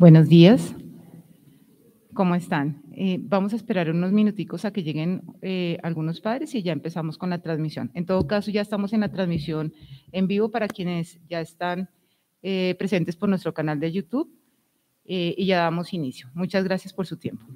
Buenos días, ¿cómo están? Vamos a esperar unos minuticos a que lleguen algunos padres y ya empezamos con la transmisión. En todo caso, ya estamos en la transmisión en vivo para quienes ya están presentes por nuestro canal de YouTube y ya damos inicio. Muchas gracias por su tiempo.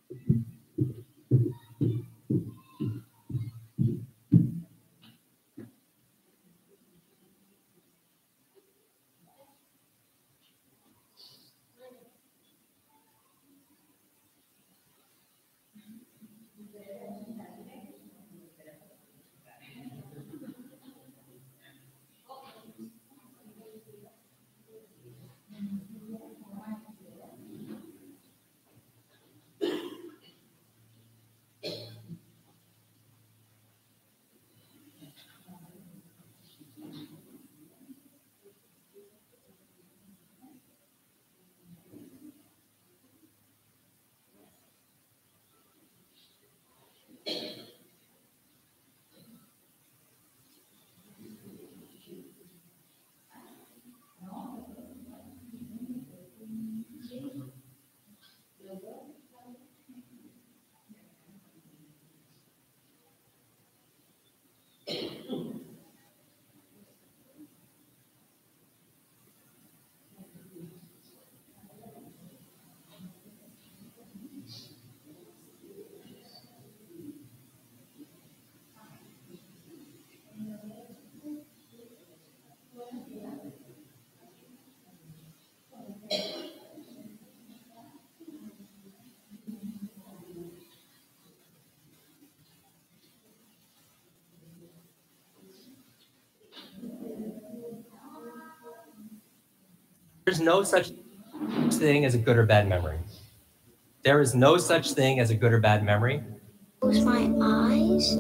There's no such thing as a good or bad memory. There is no such thing as a good or bad memory. Close my eyes.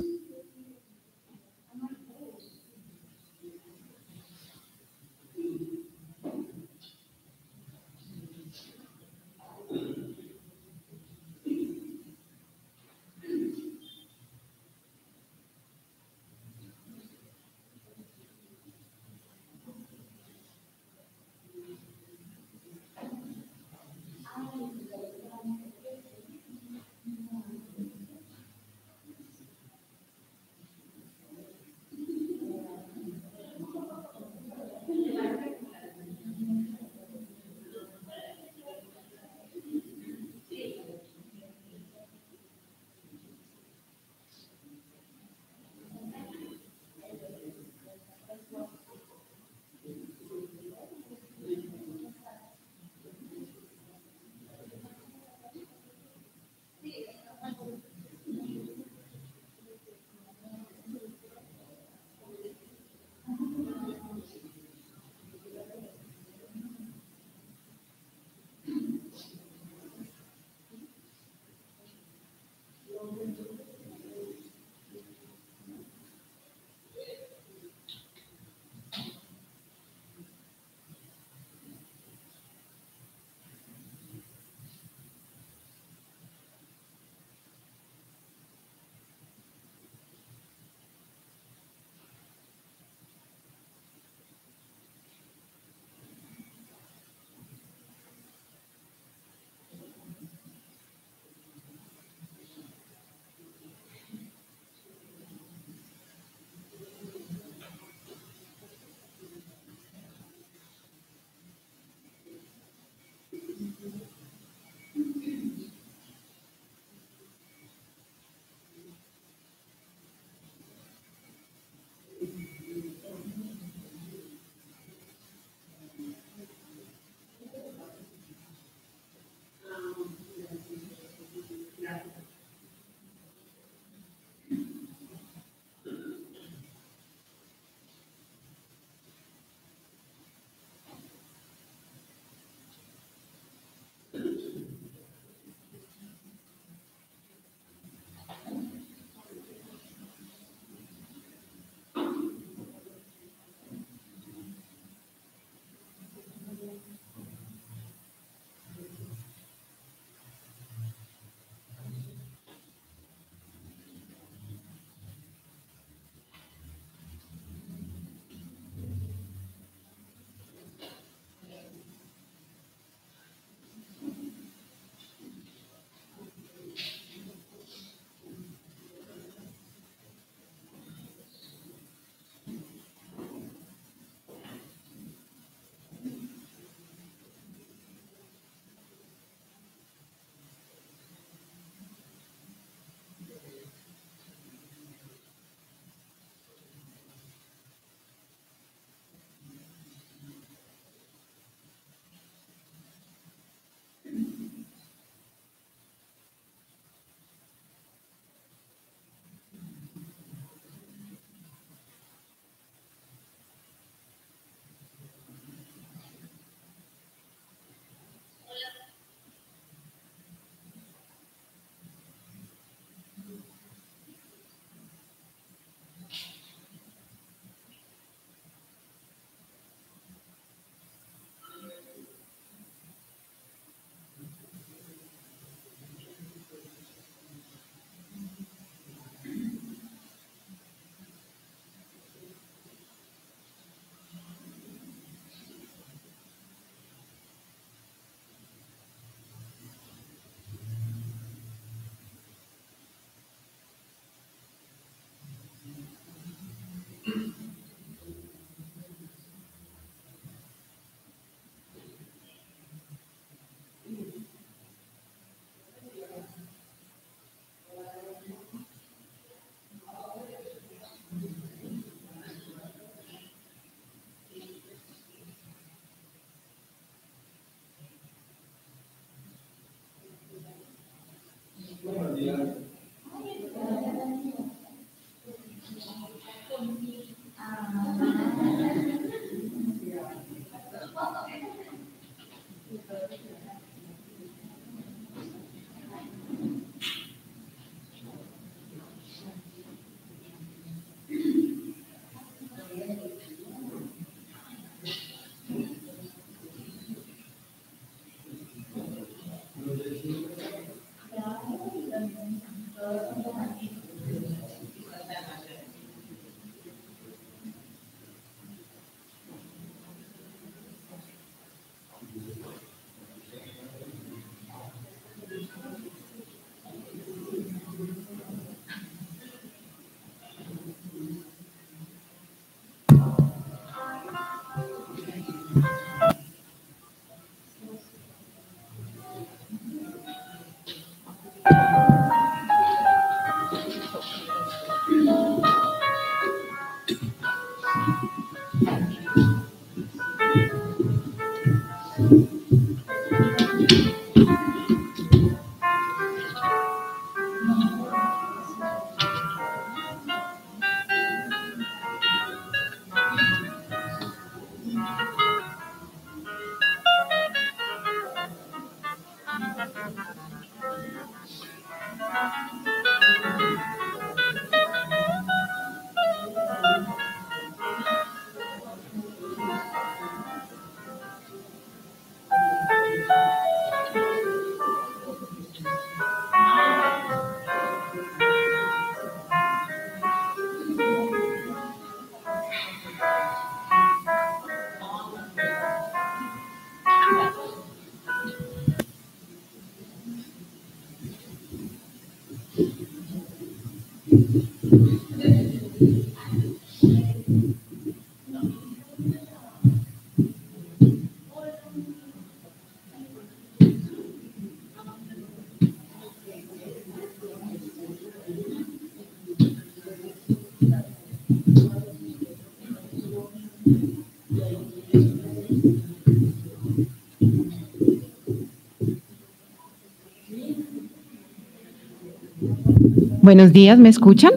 Buenos días, ¿me escuchan?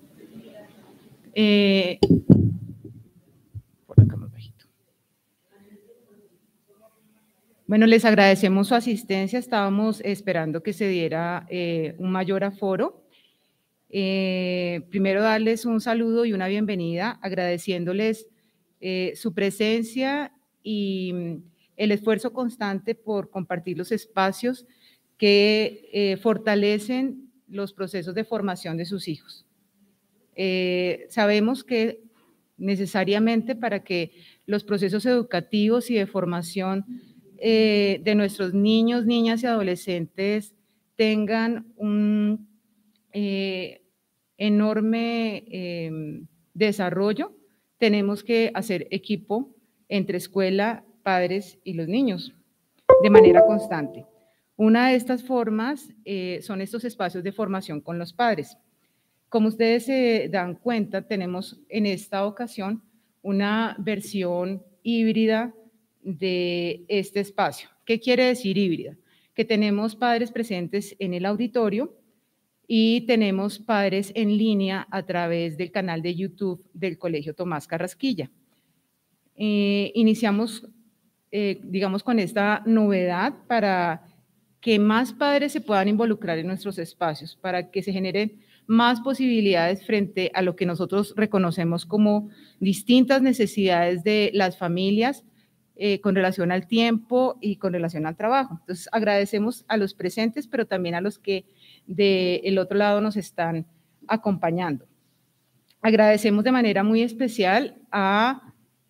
Por acá más bajito. Bueno, les agradecemos su asistencia. Estábamos esperando que se diera un mayor aforo. Primero darles un saludo y una bienvenida, agradeciéndoles su presencia y el esfuerzo constante por compartir los espacios que fortalecen los procesos de formación de sus hijos. Sabemos que necesariamente para que los procesos educativos y de formación de nuestros niños, niñas y adolescentes tengan un enorme desarrollo, tenemos que hacer equipo entre escuela, padres y los niños de manera constante. Una de estas formas son estos espacios de formación con los padres. Como ustedes se dan cuenta, tenemos en esta ocasión una versión híbrida de este espacio. ¿Qué quiere decir híbrida? Que tenemos padres presentes en el auditorio y tenemos padres en línea a través del canal de YouTube del Colegio Tomás Carrasquilla. Iniciamos, digamos, con esta novedad para que más padres se puedan involucrar en nuestros espacios, para que se generen más posibilidades frente a lo que nosotros reconocemos como distintas necesidades de las familias con relación al tiempo y con relación al trabajo. Entonces, agradecemos a los presentes, pero también a los que del otro lado nos están acompañando. Agradecemos de manera muy especial a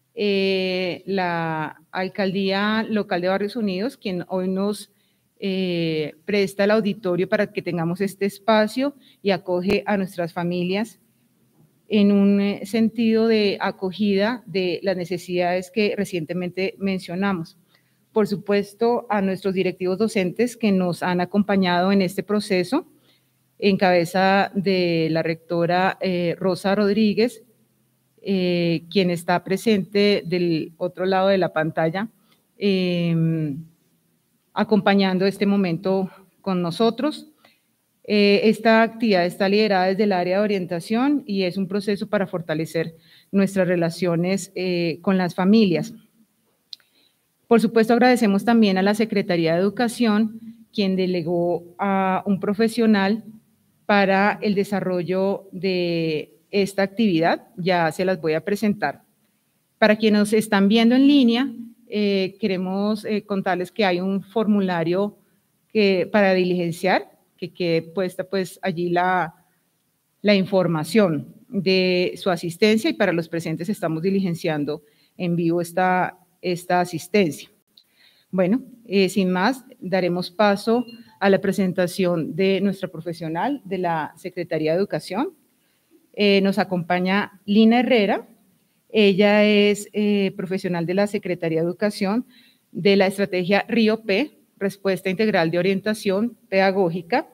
la Alcaldía Local de Barrios Unidos, quien hoy nos presta el auditorio para que tengamos este espacio y acoge a nuestras familias en un sentido de acogida de las necesidades que recientemente mencionamos. Por supuesto, a nuestros directivos docentes que nos han acompañado en este proceso, en cabeza de la rectora Rosa Rodríguez, quien está presente del otro lado de la pantalla, acompañando este momento con nosotros. Esta actividad está liderada desde el área de orientación y es un proceso para fortalecer nuestras relaciones con las familias. Por supuesto, agradecemos también a la Secretaría de Educación, quien delegó a un profesional para el desarrollo de esta actividad. Ya se las voy a presentar. Para quienes nos están viendo en línea, queremos contarles que hay un formulario para diligenciar, que quede puesta pues allí la información de su asistencia, y para los presentes estamos diligenciando en vivo esta asistencia. Bueno, sin más, daremos paso a la presentación de nuestra profesional de la Secretaría de Educación. Nos acompaña Lina Herrera. Ella es profesional de la Secretaría de Educación de la estrategia RIO-P, Respuesta Integral de Orientación Pedagógica,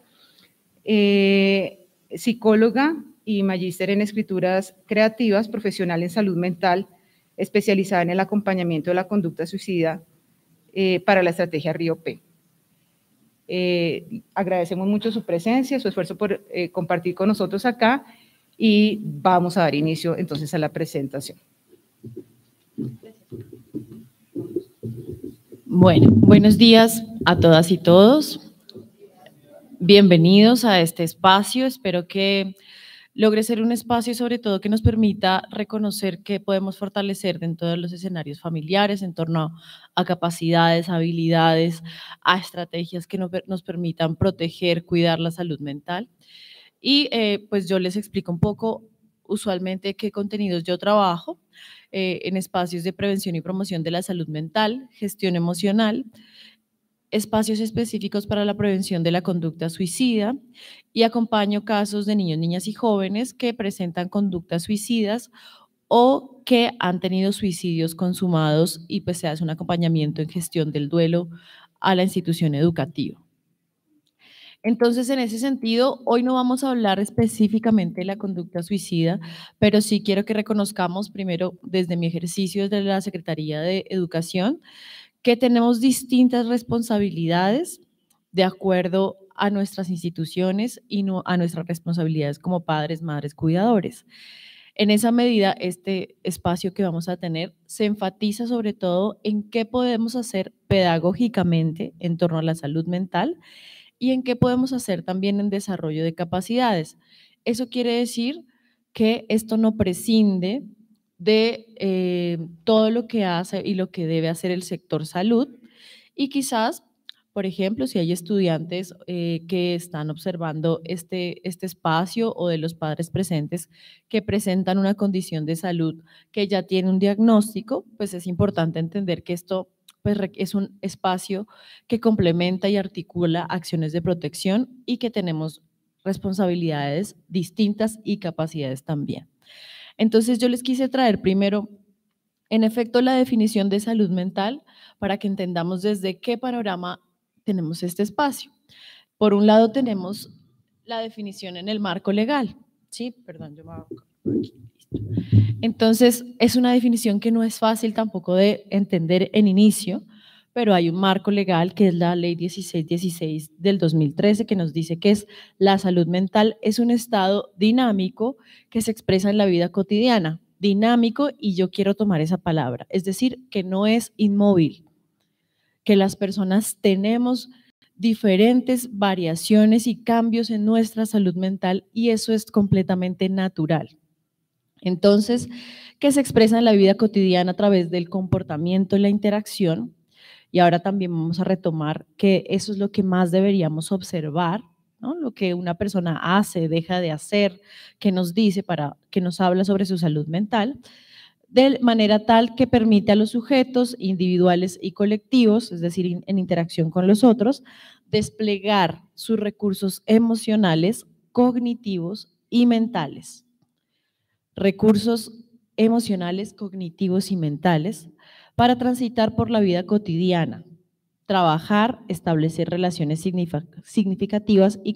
psicóloga y magíster en escrituras creativas, profesional en salud mental, especializada en el acompañamiento de la conducta suicida para la estrategia RIO-P. Agradecemos mucho su presencia, su esfuerzo por compartir con nosotros acá, y vamos a dar inicio entonces a la presentación. Bueno, buenos días a todas y todos. Bienvenidos a este espacio. Espero que logre ser un espacio sobre todo que nos permita reconocer qué podemos fortalecer dentro de los escenarios familiares en torno a capacidades, habilidades, a estrategias que nos permitan proteger, cuidar la salud mental. Y pues yo les explico un poco usualmente qué contenidos yo trabajo en espacios de prevención y promoción de la salud mental, gestión emocional, espacios específicos para la prevención de la conducta suicida, y acompaño casos de niños, niñas y jóvenes que presentan conductas suicidas o que han tenido suicidios consumados, y pues se hace un acompañamiento en gestión del duelo a la institución educativa. Entonces, en ese sentido, hoy no vamos a hablar específicamente de la conducta suicida, pero sí quiero que reconozcamos primero, desde mi ejercicio desde la Secretaría de Educación, que tenemos distintas responsabilidades de acuerdo a nuestras instituciones y a nuestras responsabilidades como padres, madres, cuidadores. En esa medida, este espacio que vamos a tener se enfatiza sobre todo en qué podemos hacer pedagógicamente en torno a la salud mental y en qué podemos hacer también en desarrollo de capacidades. Eso quiere decir que esto no prescinde de todo lo que hace y lo que debe hacer el sector salud, y quizás, por ejemplo, si hay estudiantes que están observando este espacio, o de los padres presentes que presentan una condición de salud que ya tiene un diagnóstico, pues es importante entender que esto pues es un espacio que complementa y articula acciones de protección y que tenemos responsabilidades distintas y capacidades también. Entonces yo les quise traer primero, en efecto, la definición de salud mental para que entendamos desde qué panorama tenemos este espacio. Por un lado tenemos la definición en el marco legal, ¿sí? Perdón, yo me voy a colocar por aquí. Entonces, es una definición que no es fácil tampoco de entender en inicio, pero hay un marco legal que es la Ley 1616 del 2013 que nos dice que la salud mental es un estado dinámico que se expresa en la vida cotidiana. Dinámico, y yo quiero tomar esa palabra, es decir, que no es inmóvil, que las personas tenemos diferentes variaciones y cambios en nuestra salud mental, y eso es completamente natural. Entonces, que se expresa en la vida cotidiana a través del comportamiento y la interacción. Y ahora también vamos a retomar que eso es lo que más deberíamos observar, ¿no? Lo que una persona hace, deja de hacer, que nos dice, que nos habla sobre su salud mental, de manera tal que permite a los sujetos individuales y colectivos, es decir, en interacción con los otros, desplegar sus recursos emocionales, cognitivos y mentales. Recursos emocionales, cognitivos y mentales para transitar por la vida cotidiana, trabajar, establecer relaciones significativas y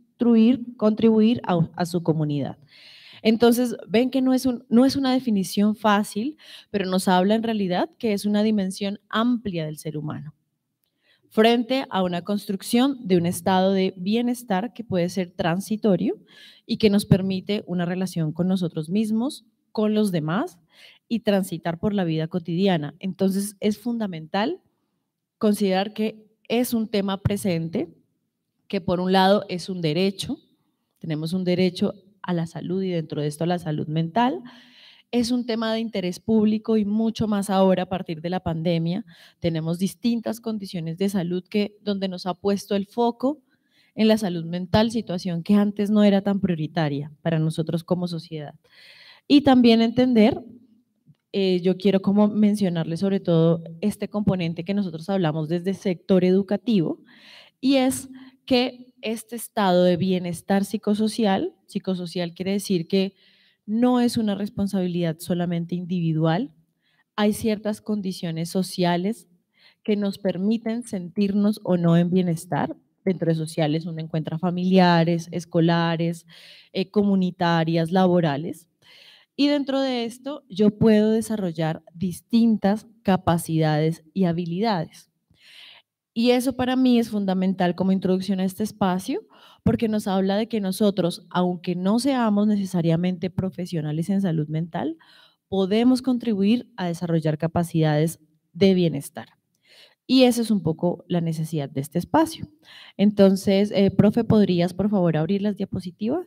contribuir a su comunidad. Entonces, ven que no es una definición fácil, pero nos habla en realidad que es una dimensión amplia del ser humano. frente a una construcción de un estado de bienestar que puede ser transitorio y que nos permite una relación con nosotros mismos, con los demás y transitar por la vida cotidiana. Entonces es fundamental considerar que es un tema presente, que por un lado es un derecho, tenemos un derecho a la salud y dentro de esto a la salud mental. Es un tema de interés público y mucho más ahora a partir de la pandemia. Tenemos distintas condiciones de salud donde nos ha puesto el foco en la salud mental, situación que antes no era tan prioritaria para nosotros como sociedad. Y también entender, yo quiero como mencionarle sobre todo este componente que nosotros hablamos desde el sector educativo, y es que este estado de bienestar psicosocial quiere decir que no es una responsabilidad solamente individual, hay ciertas condiciones sociales que nos permiten sentirnos o no en bienestar. Dentro de sociales uno encuentra familiares, escolares, comunitarias, laborales. Y dentro de esto yo puedo desarrollar distintas capacidades y habilidades. Y eso para mí es fundamental como introducción a este espacio, porque nos habla de que nosotros, aunque no seamos necesariamente profesionales en salud mental, podemos contribuir a desarrollar capacidades de bienestar. Y esa es un poco la necesidad de este espacio. Entonces, profe, ¿podrías por favor abrir las diapositivas?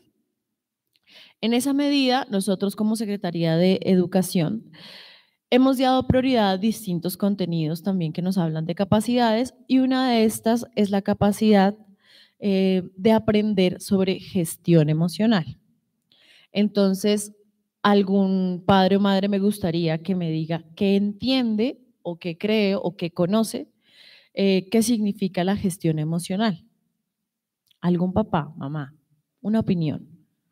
En esa medida, nosotros como Secretaría de Educación hemos dado prioridad a distintos contenidos también que nos hablan de capacidades, y una de estas es la capacidad de aprender sobre gestión emocional. Entonces, algún padre o madre me gustaría que me diga qué entiende o qué cree o qué conoce qué significa la gestión emocional. ¿Algún papá, mamá? Una opinión.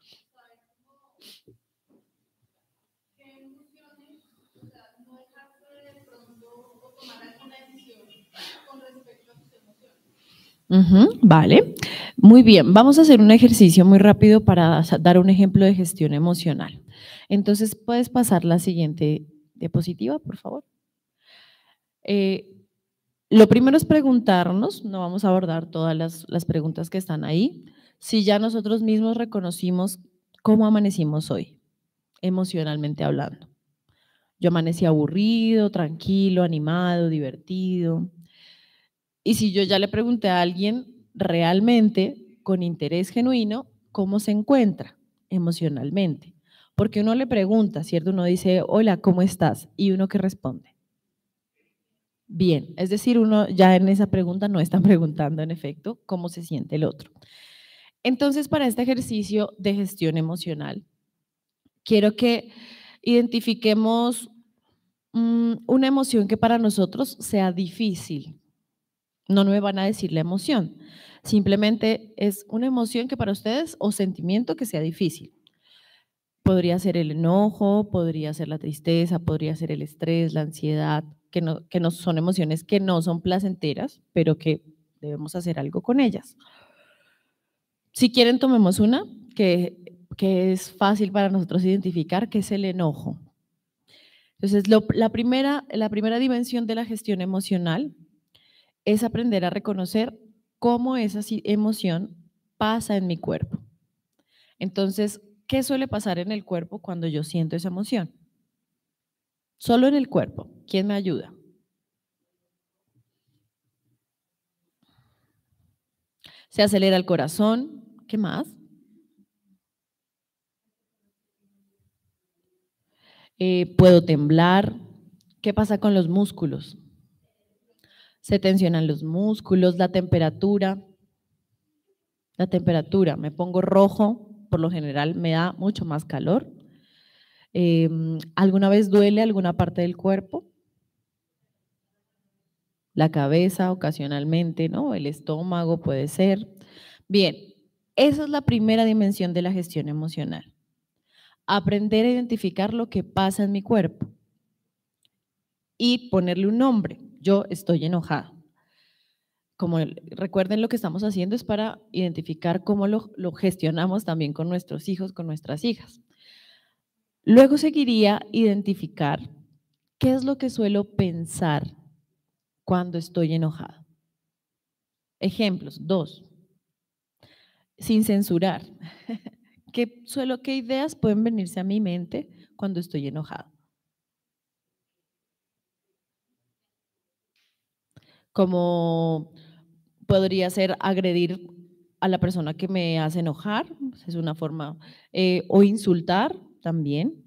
Vale, muy bien. Vamos a hacer un ejercicio muy rápido para dar un ejemplo de gestión emocional. Entonces, ¿puedes pasar la siguiente diapositiva, por favor? Lo primero es preguntarnos, no vamos a abordar todas las preguntas que están ahí, si ya nosotros mismos reconocimos cómo amanecimos hoy, emocionalmente hablando. Yo amanecí aburrido, tranquilo, animado, divertido. Y si yo ya le pregunté a alguien realmente, con interés genuino, cómo se encuentra emocionalmente. Porque uno le pregunta, ¿cierto? Uno dice, hola, ¿cómo estás? Y uno que responde. Bien, es decir, uno ya en esa pregunta no está preguntando en efecto cómo se siente el otro. Entonces, para este ejercicio de gestión emocional, quiero que identifiquemos una emoción que para nosotros sea difícil. No me van a decir la emoción, simplemente es una emoción que para ustedes o sentimiento que sea difícil. Podría ser el enojo, podría ser la tristeza, podría ser el estrés, la ansiedad, que no son emociones que no son placenteras, pero que debemos hacer algo con ellas. Si quieren, tomemos una que es fácil para nosotros identificar, que es el enojo. Entonces, la primera dimensión de la gestión emocional es aprender a reconocer cómo esa emoción pasa en mi cuerpo. Entonces, ¿qué suele pasar en el cuerpo cuando yo siento esa emoción? Solo en el cuerpo. ¿Quién me ayuda? Se acelera el corazón. ¿Qué más? Puedo temblar. ¿Qué pasa con los músculos? Se tensionan los músculos, la temperatura. La temperatura, me pongo rojo, por lo general me da mucho más calor. ¿Alguna vez duele alguna parte del cuerpo? La cabeza ocasionalmente, ¿no? El estómago puede ser. Bien, esa es la primera dimensión de la gestión emocional. Aprender a identificar lo que pasa en mi cuerpo y ponerle un nombre. Yo estoy enojada. Como recuerden, lo que estamos haciendo es para identificar cómo lo gestionamos también con nuestros hijos, con nuestras hijas. Luego seguiría identificar qué es lo que suelo pensar cuando estoy enojada. Ejemplos, 2. Sin censurar. ¿Qué ideas pueden venirse a mi mente cuando estoy enojado? Como podría ser agredir a la persona que me hace enojar, es una forma, o insultar también.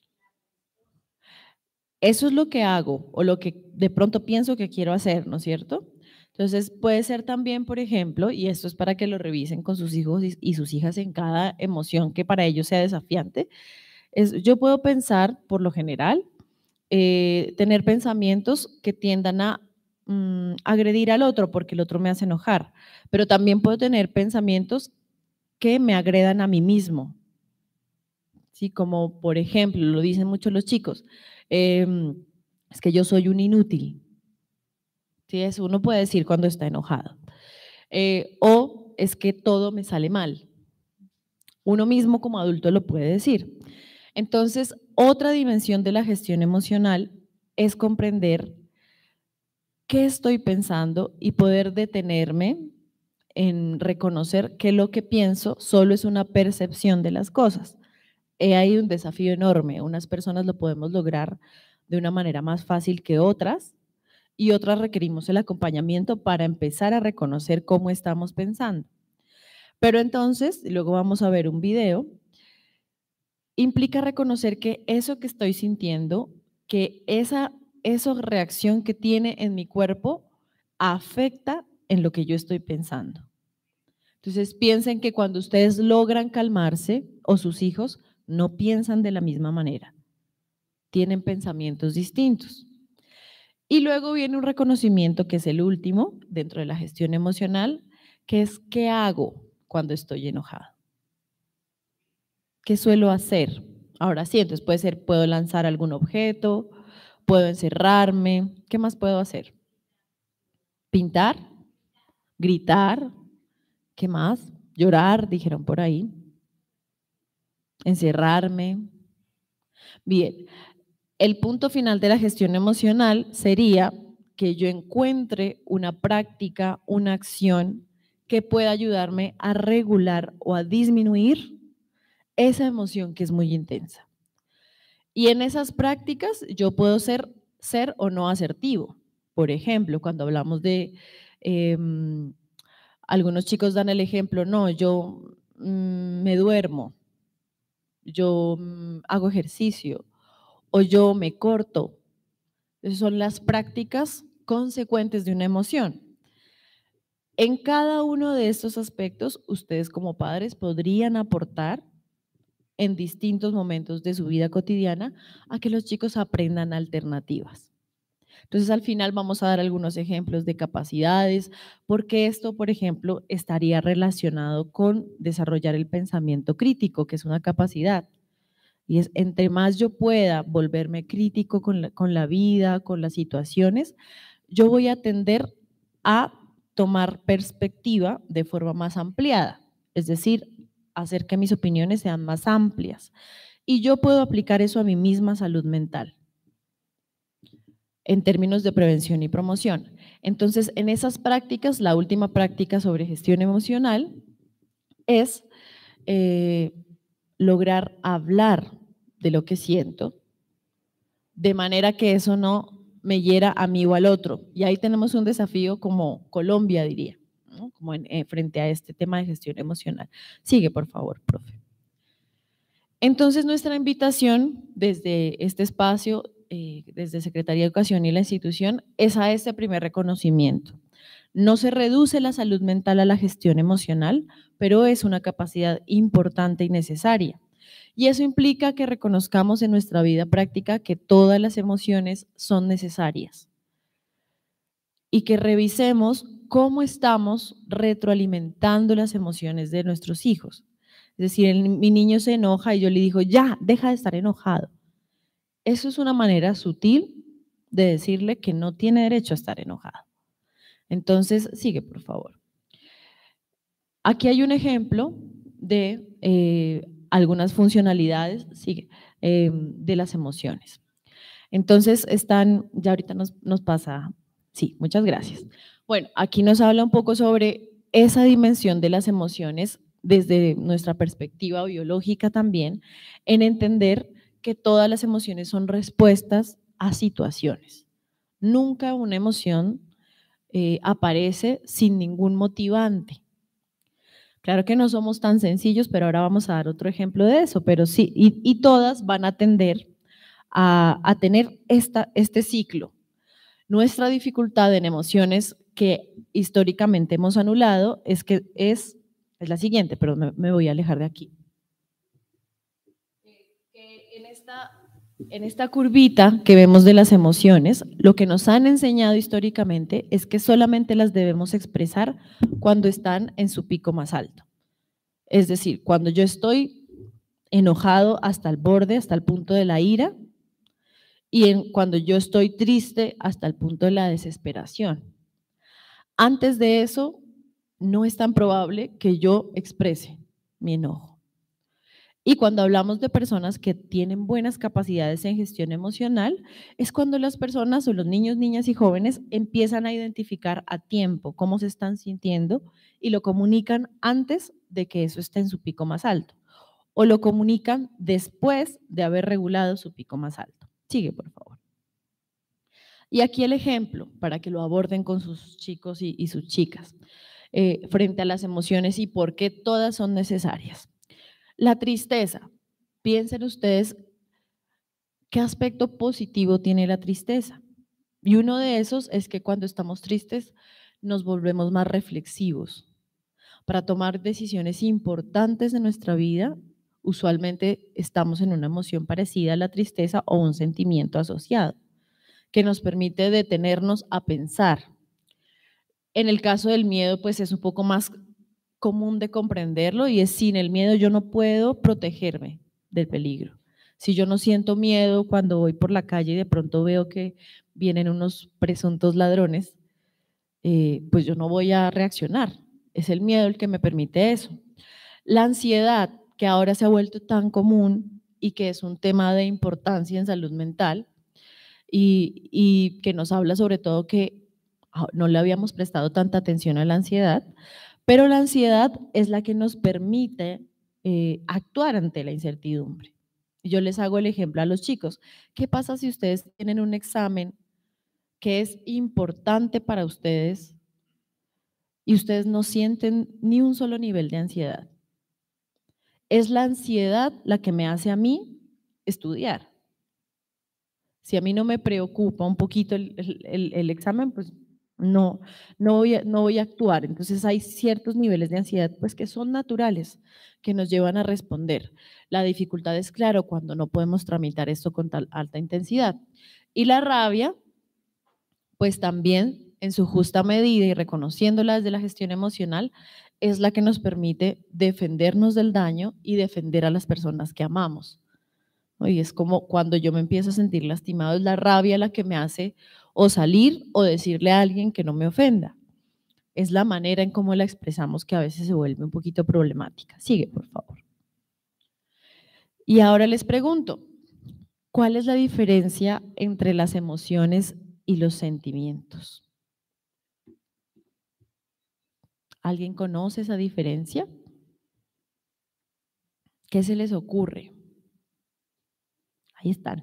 Eso es lo que hago o lo que de pronto pienso que quiero hacer, ¿no es cierto? Entonces puede ser también, por ejemplo, y esto es para que lo revisen con sus hijos y sus hijas en cada emoción que para ellos sea desafiante, yo puedo pensar, por lo general, tener pensamientos que tiendan a agredir al otro porque el otro me hace enojar, pero también puedo tener pensamientos que me agredan a mí mismo, ¿sí? Como por ejemplo, lo dicen mucho los chicos, es que yo soy un inútil, ¿sí? Eso uno puede decir cuando está enojado, o es que todo me sale mal, uno mismo como adulto lo puede decir. Entonces, otra dimensión de la gestión emocional es comprender qué estoy pensando y poder detenerme en reconocer que lo que pienso solo es una percepción de las cosas. Hay un desafío enorme. Unas personas lo podemos lograr de una manera más fácil que otras y otras requerimos el acompañamiento para empezar a reconocer cómo estamos pensando. Pero entonces, luego vamos a ver un video, implica reconocer que eso que estoy sintiendo, que esa reacción que tiene en mi cuerpo afecta en lo que yo estoy pensando. Entonces piensen que cuando ustedes logran calmarse o sus hijos no piensan de la misma manera, tienen pensamientos distintos. Y luego viene un reconocimiento que es el último dentro de la gestión emocional, que es ¿qué hago cuando estoy enojado? ¿Qué suelo hacer? Ahora sí, entonces puede ser, puedo lanzar algún objeto, puedo encerrarme, ¿qué más puedo hacer? Pintar, gritar, ¿qué más? Llorar, dijeron por ahí. Encerrarme. Bien, el punto final de la gestión emocional sería que yo encuentre una práctica, una acción que pueda ayudarme a regular o a disminuir esa emoción que es muy intensa. Y en esas prácticas yo puedo ser o no asertivo. Por ejemplo, cuando hablamos de, algunos chicos dan el ejemplo, no, yo me duermo, yo hago ejercicio o yo me corto. Esas son las prácticas consecuentes de una emoción. En cada uno de estos aspectos, ustedes como padres podrían aportar en distintos momentos de su vida cotidiana a que los chicos aprendan alternativas. Entonces, al final vamos a dar algunos ejemplos de capacidades, porque esto, por ejemplo, estaría relacionado con desarrollar el pensamiento crítico, que es una capacidad. Y es entre más yo pueda volverme crítico con la vida, con las situaciones, yo voy a tender a tomar perspectiva de forma más ampliada, es decir, hacer que mis opiniones sean más amplias. Y yo puedo aplicar eso a mi misma salud mental en términos de prevención y promoción. Entonces, en esas prácticas, la última práctica sobre gestión emocional es lograr hablar de lo que siento, de manera que eso no me hiera a mí o al otro. Y ahí tenemos un desafío como Colombia, diría, ¿no? Como frente a este tema de gestión emocional. Sigue, por favor, profe. Entonces, nuestra invitación desde este espacio, desde Secretaría de Educación y la institución, es a este primer reconocimiento. No se reduce la salud mental a la gestión emocional, pero es una capacidad importante y necesaria. Y eso implica que reconozcamos en nuestra vida práctica que todas las emociones son necesarias y que revisemos cómo estamos retroalimentando las emociones de nuestros hijos. Es decir, mi niño se enoja y yo le digo, ya, deja de estar enojado. Eso es una manera sutil de decirle que no tiene derecho a estar enojado. Entonces, sigue, por favor. Aquí hay un ejemplo de algunas funcionalidades de las emociones. Entonces, ya ahorita nos pasa, sí, muchas gracias. Bueno, aquí nos habla un poco sobre esa dimensión de las emociones desde nuestra perspectiva biológica también, en entender que todas las emociones son respuestas a situaciones. Nunca una emoción aparece sin ningún motivante. Claro que no somos tan sencillos, pero ahora vamos a dar otro ejemplo de eso, pero sí, y todas van a tender a tener este ciclo. Nuestra dificultad en emociones que históricamente hemos anulado es la siguiente, pero me voy a alejar de aquí. En esta curvita que vemos de las emociones, lo que nos han enseñado históricamente es que solamente las debemos expresar cuando están en su pico más alto. Es decir, cuando yo estoy enojado hasta el borde, hasta el punto de la ira, y cuando yo estoy triste hasta el punto de la desesperación. Antes de eso, no es tan probable que yo exprese mi enojo. Y cuando hablamos de personas que tienen buenas capacidades en gestión emocional, es cuando las personas o los niños, niñas y jóvenes empiezan a identificar a tiempo cómo se están sintiendo y lo comunican antes de que eso esté en su pico más alto, o lo comunican después de haber regulado su pico más alto. Sigue, por favor. Y aquí el ejemplo, para que lo aborden con sus chicos y sus chicas, frente a las emociones y por qué todas son necesarias. La tristeza. Piensen ustedes qué aspecto positivo tiene la tristeza. Y uno de esos es que cuando estamos tristes nos volvemos más reflexivos. Para tomar decisiones importantes en nuestra vida, usualmente estamos en una emoción parecida a la tristeza o un sentimiento asociado, que nos permite detenernos a pensar. En el caso del miedo, pues es un poco más común de comprenderlo y es sin el miedo yo no puedo protegerme del peligro. Si yo no siento miedo cuando voy por la calle y de pronto veo que vienen unos presuntos ladrones, pues yo no voy a reaccionar. Es el miedo el que me permite eso. La ansiedad, que ahora se ha vuelto tan común y que es un tema de importancia en salud mental y que nos habla sobre todo que no le habíamos prestado tanta atención a la ansiedad, pero la ansiedad es la que nos permite actuar ante la incertidumbre. Yo les hago el ejemplo a los chicos. ¿Qué pasa si ustedes tienen un examen que es importante para ustedes y ustedes no sienten ni un solo nivel de ansiedad? Es la ansiedad la que me hace a mí estudiar. Si a mí no me preocupa un poquito el examen, pues no voy a actuar. Entonces hay ciertos niveles de ansiedad pues que son naturales, que nos llevan a responder. La dificultad es, claro, cuando no podemos tramitar esto con tal alta intensidad. Y la rabia, pues también en su justa medida y reconociéndola desde la gestión emocional, es la que nos permite defendernos del daño y defender a las personas que amamos. Y es como cuando yo me empiezo a sentir lastimado, es la rabia la que me hace o salir o decirle a alguien que no me ofenda. Es la manera en cómo la expresamos que a veces se vuelve un poquito problemática. Sigue, por favor. Y ahora les pregunto, ¿cuál es la diferencia entre las emociones y los sentimientos? ¿Alguien conoce esa diferencia? ¿Qué se les ocurre? Ahí están.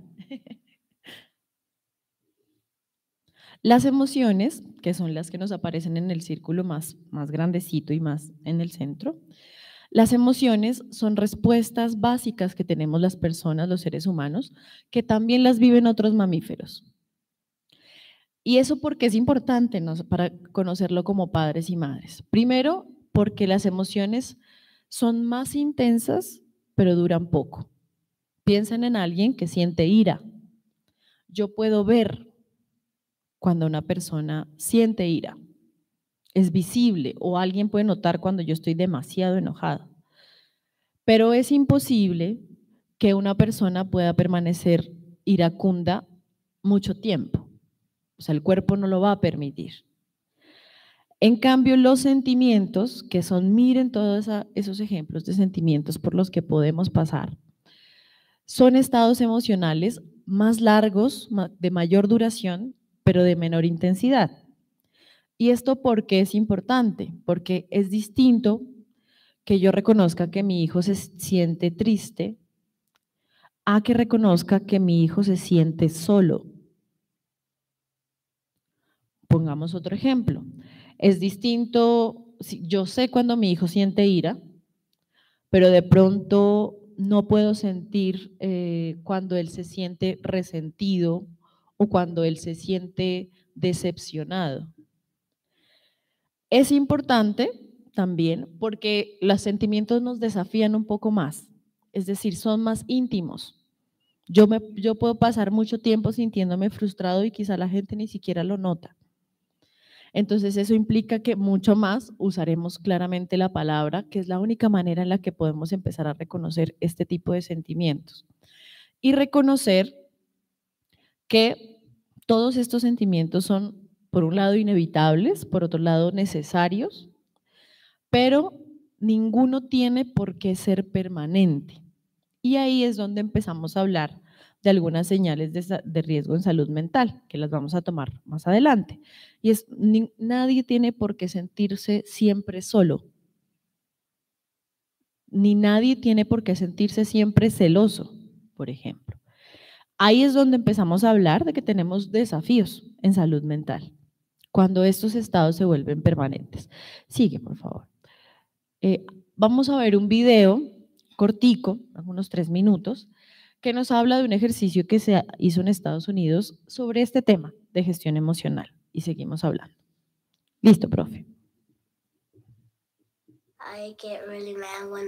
Las emociones, que son las que nos aparecen en el círculo más grandecito y más en el centro, las emociones son respuestas básicas que tenemos las personas, los seres humanos, que también las viven otros mamíferos. ¿Y eso por qué es importante para conocerlo como padres y madres? Primero, porque las emociones son más intensas, pero duran poco. Piensen en alguien que siente ira. Yo puedo ver cuando una persona siente ira. Es visible o alguien puede notar cuando yo estoy demasiado enojado. Pero es imposible que una persona pueda permanecer iracunda mucho tiempo. O sea, el cuerpo no lo va a permitir. En cambio, los sentimientos, que son, miren todos esos ejemplos de sentimientos por los que podemos pasar, son estados emocionales más largos, de mayor duración, pero de menor intensidad. ¿Y esto por qué es importante? Porque es distinto que yo reconozca que mi hijo se siente triste a que reconozca que mi hijo se siente solo. Pongamos otro ejemplo. Es distinto, yo sé cuando mi hijo siente ira, pero de pronto no puedo sentir cuando él se siente resentido o cuando él se siente decepcionado. Es importante también porque los sentimientos nos desafían un poco más, es decir, son más íntimos. Yo puedo pasar mucho tiempo sintiéndome frustrado y quizá la gente ni siquiera lo nota. Entonces eso implica que mucho más usaremos claramente la palabra, que es la única manera en la que podemos empezar a reconocer este tipo de sentimientos. Y reconocer que todos estos sentimientos son, por un lado, inevitables, por otro lado, necesarios, pero ninguno tiene por qué ser permanente. Y ahí es donde empezamos a hablar de algunas señales de riesgo en salud mental, que las vamos a tomar más adelante. Y es, nadie tiene por qué sentirse siempre solo, ni nadie tiene por qué sentirse siempre celoso, por ejemplo. Ahí es donde empezamos a hablar de que tenemos desafíos en salud mental, cuando estos estados se vuelven permanentes. Sigue, por favor. Vamos a ver un video cortico, unos 3 minutos, que nos habla de un ejercicio que se hizo en Estados Unidos sobre este tema de gestión emocional. Y seguimos hablando. Listo, profe. I get really mad when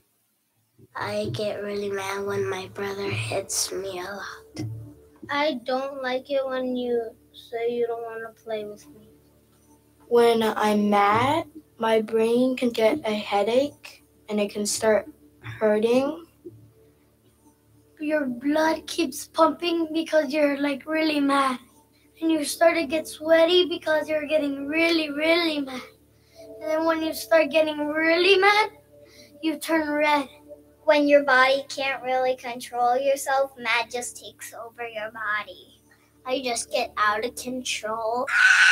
my brother hits me a lot. I don't like it when you say you don't want to play with me. When I'm mad, my brain can get a headache and it can start hurting. Your blood keeps pumping because you're like really mad. And you start to get sweaty because you're getting really, really mad. And then when you start getting really mad, you turn red. When your body can't really control yourself, mad just takes over your body. I just get out of control.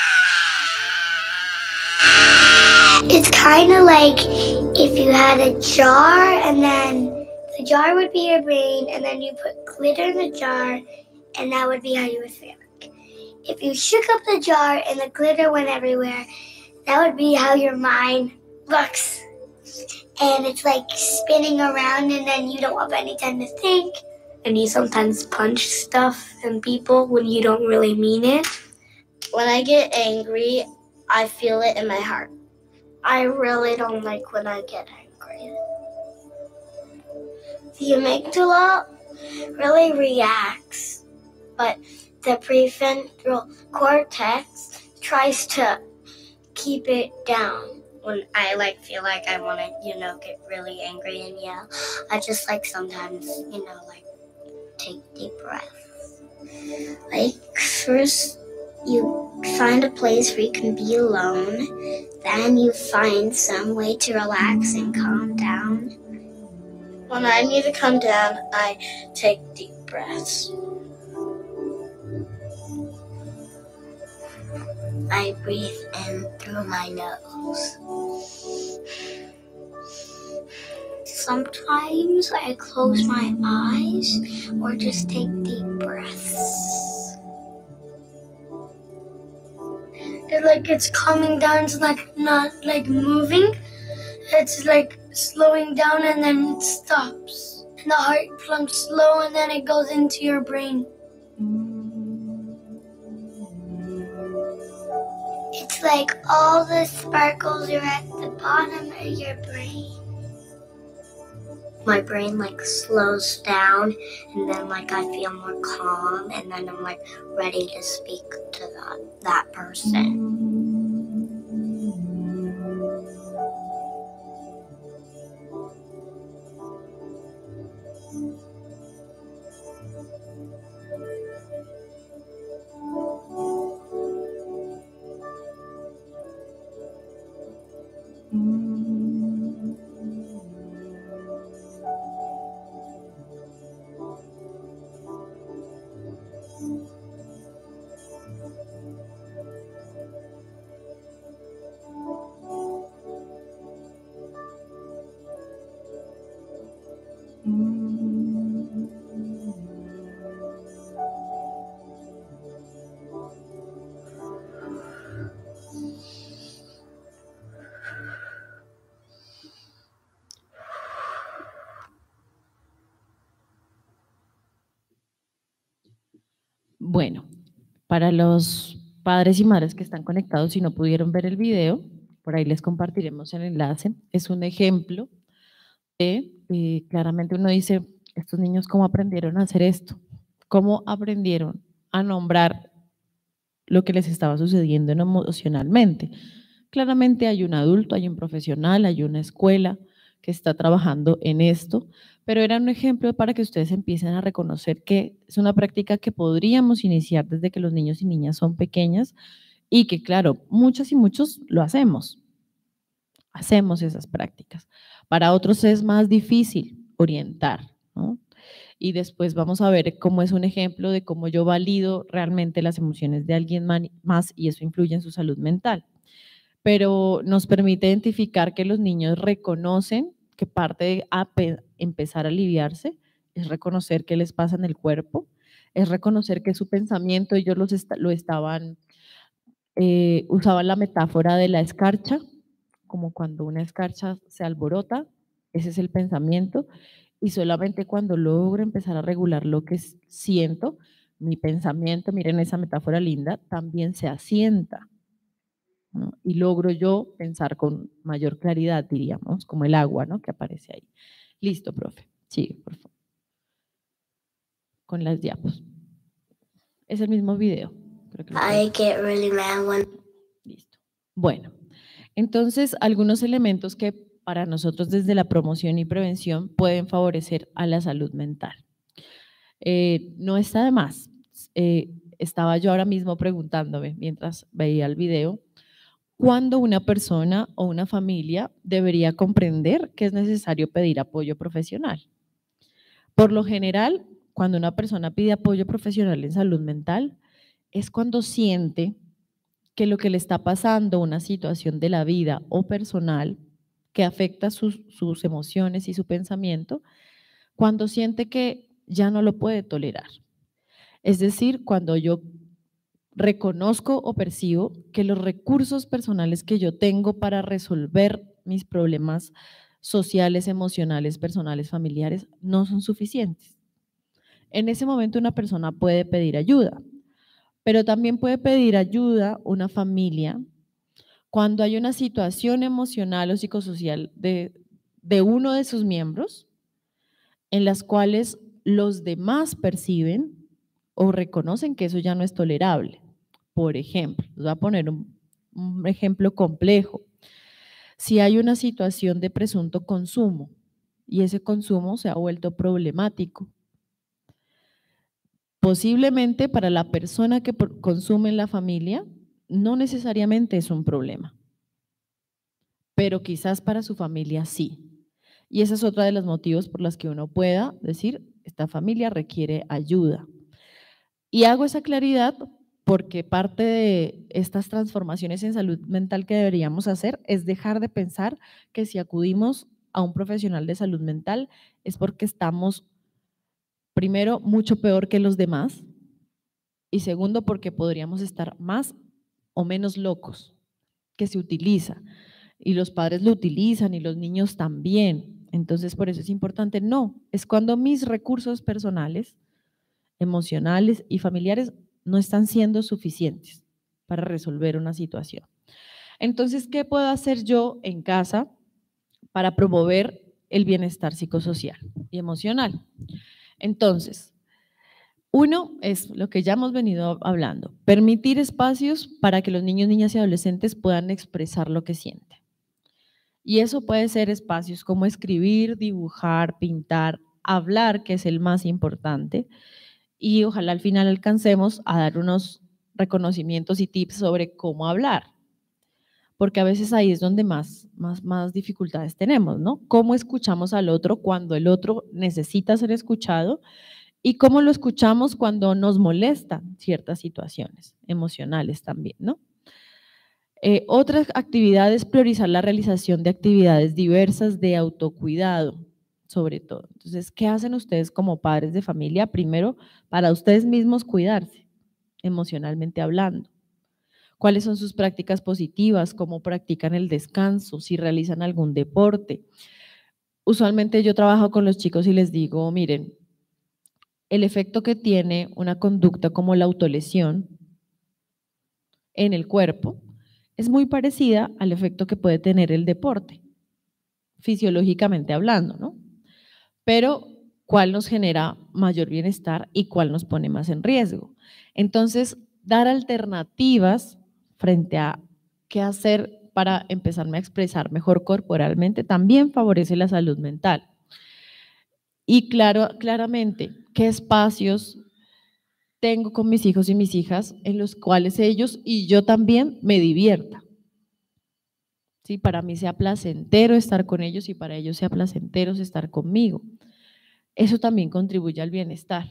It's kind of like if you had a jar and then the jar would be your brain and then you put glitter in the jar and that would be how you would feel. If you shook up the jar and the glitter went everywhere, that would be how your mind looks. And it's like spinning around and then you don't have any time to think. And you sometimes punch stuff and people when you don't really mean it. When I get angry, I feel it in my heart. I really don't like when I get angry. The amygdala really reacts, but the prefrontal cortex tries to keep it down. When I feel like I want to, get really angry and yell, I just sometimes, take deep breaths. First you find a place where you can be alone, then you find some way to relax and calm down. When I need to calm down, I take deep breaths. I breathe in through my nose. Sometimes I close my eyes or just take deep breaths. It's calming down, it's not moving. It's slowing down and then it stops. And the heart pumps slow and then it goes into your brain. It's like all the sparkles are at the bottom of your brain. My brain slows down and then I feel more calm and then I'm ready to speak to that person. Bueno, para los padres y madres que están conectados y no pudieron ver el video, por ahí les compartiremos el enlace. Es un ejemplo de, claramente uno dice, estos niños cómo aprendieron a hacer esto, cómo aprendieron a nombrar lo que les estaba sucediendo emocionalmente. Claramente hay un adulto, hay un profesional, hay una escuela que está trabajando en esto, pero era un ejemplo para que ustedes empiecen a reconocer que es una práctica que podríamos iniciar desde que los niños y niñas son pequeñas y que, claro, muchas y muchos lo hacemos esas prácticas. Para otros es más difícil orientar, ¿no? Y después vamos a ver cómo es un ejemplo de cómo yo valido realmente las emociones de alguien más y eso influye en su salud mental. Pero nos permite identificar que los niños reconocen que parte de empezar a aliviarse es reconocer qué les pasa en el cuerpo, es reconocer que su pensamiento, ellos usaban la metáfora de la escarcha, como cuando una escarcha se alborota, ese es el pensamiento, y solamente cuando logro empezar a regular lo que siento, mi pensamiento, miren esa metáfora linda, también se asienta, ¿no? Y logro yo pensar con mayor claridad, diríamos, como el agua, ¿no? Que aparece ahí. Listo, profe. Sigue, por favor. Con las diapos. Es el mismo video. Creo que I get really mad when... Listo. Bueno, entonces algunos elementos que para nosotros desde la promoción y prevención pueden favorecer a la salud mental. No está de más. Estaba yo ahora mismo preguntándome mientras veía el video, ¿cuándo una persona o una familia debería comprender que es necesario pedir apoyo profesional? Por lo general, cuando una persona pide apoyo profesional en salud mental, es cuando siente que lo que le está pasando, una situación de la vida o personal que afecta sus emociones y su pensamiento, cuando siente que ya no lo puede tolerar. Es decir, cuando yo reconozco o percibo que los recursos personales que yo tengo para resolver mis problemas sociales, emocionales, personales, familiares, no son suficientes. En ese momento una persona puede pedir ayuda, pero también puede pedir ayuda una familia cuando hay una situación emocional o psicosocial de uno de sus miembros en las cuales los demás perciben o reconocen que eso ya no es tolerable. Por ejemplo, les voy a poner un ejemplo complejo. Si hay una situación de presunto consumo y ese consumo se ha vuelto problemático, posiblemente para la persona que consume en la familia no necesariamente es un problema, pero quizás para su familia sí. Y ese es otro de los motivos por los que uno pueda decir, esta familia requiere ayuda. Y hago esa claridad porque parte de estas transformaciones en salud mental que deberíamos hacer es dejar de pensar que si acudimos a un profesional de salud mental es porque estamos, primero, mucho peor que los demás y segundo, porque podríamos estar más o menos locos, que se utiliza. Y los padres lo utilizan y los niños también. Entonces, por eso es importante, no, es cuando mis recursos personales, emocionales y familiares no están siendo suficientes para resolver una situación. Entonces, ¿qué puedo hacer yo en casa para promover el bienestar psicosocial y emocional? Entonces, uno es lo que ya hemos venido hablando, permitir espacios para que los niños, niñas y adolescentes puedan expresar lo que sienten. Y eso puede ser espacios como escribir, dibujar, pintar, hablar, que es el más importante, y ojalá al final alcancemos a dar unos reconocimientos y tips sobre cómo hablar, porque a veces ahí es donde más dificultades tenemos, ¿no? Cómo escuchamos al otro cuando el otro necesita ser escuchado y cómo lo escuchamos cuando nos molestan ciertas situaciones emocionales también, ¿no? Otra actividad es priorizar la realización de actividades diversas de autocuidado, sobre todo. Entonces, ¿qué hacen ustedes como padres de familia? Primero, para ustedes mismos cuidarse, emocionalmente hablando. ¿Cuáles son sus prácticas positivas? ¿Cómo practican el descanso? ¿Si realizan algún deporte? Usualmente yo trabajo con los chicos y les digo, miren, el efecto que tiene una conducta como la autolesión en el cuerpo es muy parecida al efecto que puede tener el deporte, fisiológicamente hablando, ¿no? Pero, ¿cuál nos genera mayor bienestar y cuál nos pone más en riesgo? Entonces, dar alternativas frente a qué hacer para empezarme a expresar mejor corporalmente también favorece la salud mental. Y claramente, ¿qué espacios tengo con mis hijos y mis hijas en los cuales ellos y yo también me divierta? ¿Sí? Para mí sea placentero estar con ellos y para ellos sea placentero estar conmigo. Eso también contribuye al bienestar.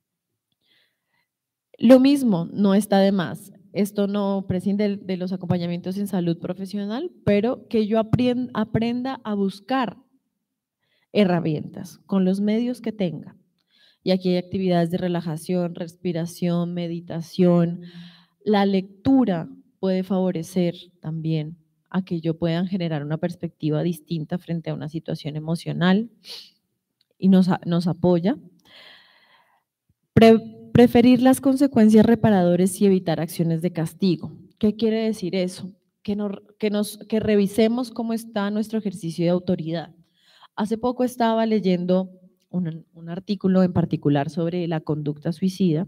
Lo mismo, no está de más. Esto no prescinde de los acompañamientos en salud profesional, pero que yo aprenda a buscar herramientas con los medios que tenga. Y aquí hay actividades de relajación, respiración, meditación. La lectura puede favorecer también a que yo puedan generar una perspectiva distinta frente a una situación emocional y nos apoya. Preferir las consecuencias reparadoras y evitar acciones de castigo. ¿Qué quiere decir eso? Que revisemos cómo está nuestro ejercicio de autoridad. Hace poco estaba leyendo un artículo en particular sobre la conducta suicida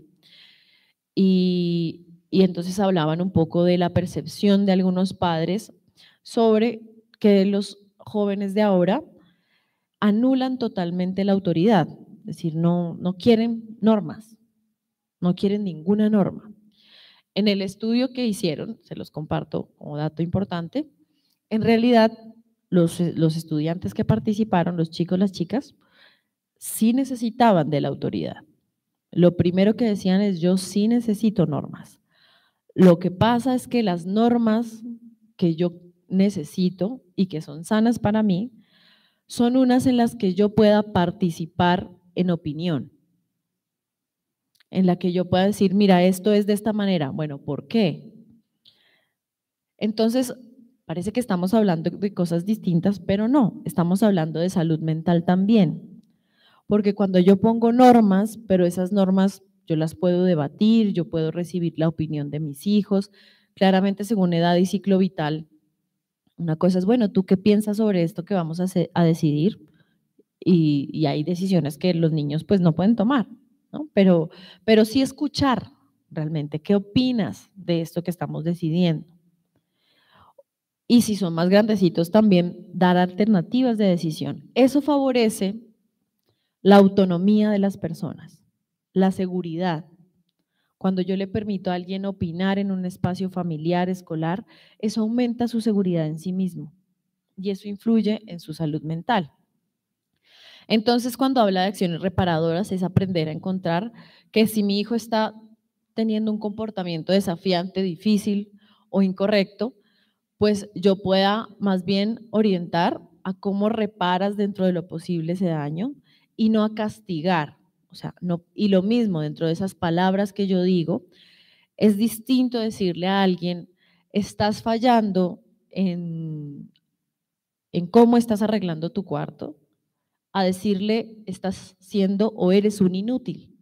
y entonces hablaban un poco de la percepción de algunos padres sobre que los jóvenes de ahora anulan totalmente la autoridad, es decir, no quieren normas, no quieren ninguna norma. En el estudio que hicieron, se los comparto como dato importante, en realidad los estudiantes que participaron, los chicos, las chicas, sí necesitaban de la autoridad. Lo primero que decían es: yo sí necesito normas. Lo que pasa es que las normas que yo necesito y que son sanas para mí son unas en las que yo pueda participar en opinión, en la que yo pueda decir, mira, esto es de esta manera. Bueno, ¿por qué? Entonces, parece que estamos hablando de cosas distintas, pero no, estamos hablando de salud mental también. Porque cuando yo pongo normas, pero esas normas yo las puedo debatir, yo puedo recibir la opinión de mis hijos, claramente según edad y ciclo vital. Una cosa es, bueno, ¿tú qué piensas sobre esto que vamos a decidir? Y hay decisiones que los niños pues no pueden tomar, ¿no? Pero sí escuchar realmente, ¿qué opinas de esto que estamos decidiendo? Y si son más grandecitos también dar alternativas de decisión. Eso favorece la autonomía de las personas, la seguridad. Cuando yo le permito a alguien opinar en un espacio familiar, escolar, eso aumenta su seguridad en sí mismo y eso influye en su salud mental. Entonces, cuando habla de acciones reparadoras, es aprender a encontrar que si mi hijo está teniendo un comportamiento desafiante, difícil o incorrecto, pues yo pueda más bien orientar a cómo reparas dentro de lo posible ese daño y no a castigar. O sea, no, y lo mismo dentro de esas palabras que yo digo, es distinto decirle a alguien, estás fallando en cómo estás arreglando tu cuarto, a decirle, estás siendo o eres un inútil.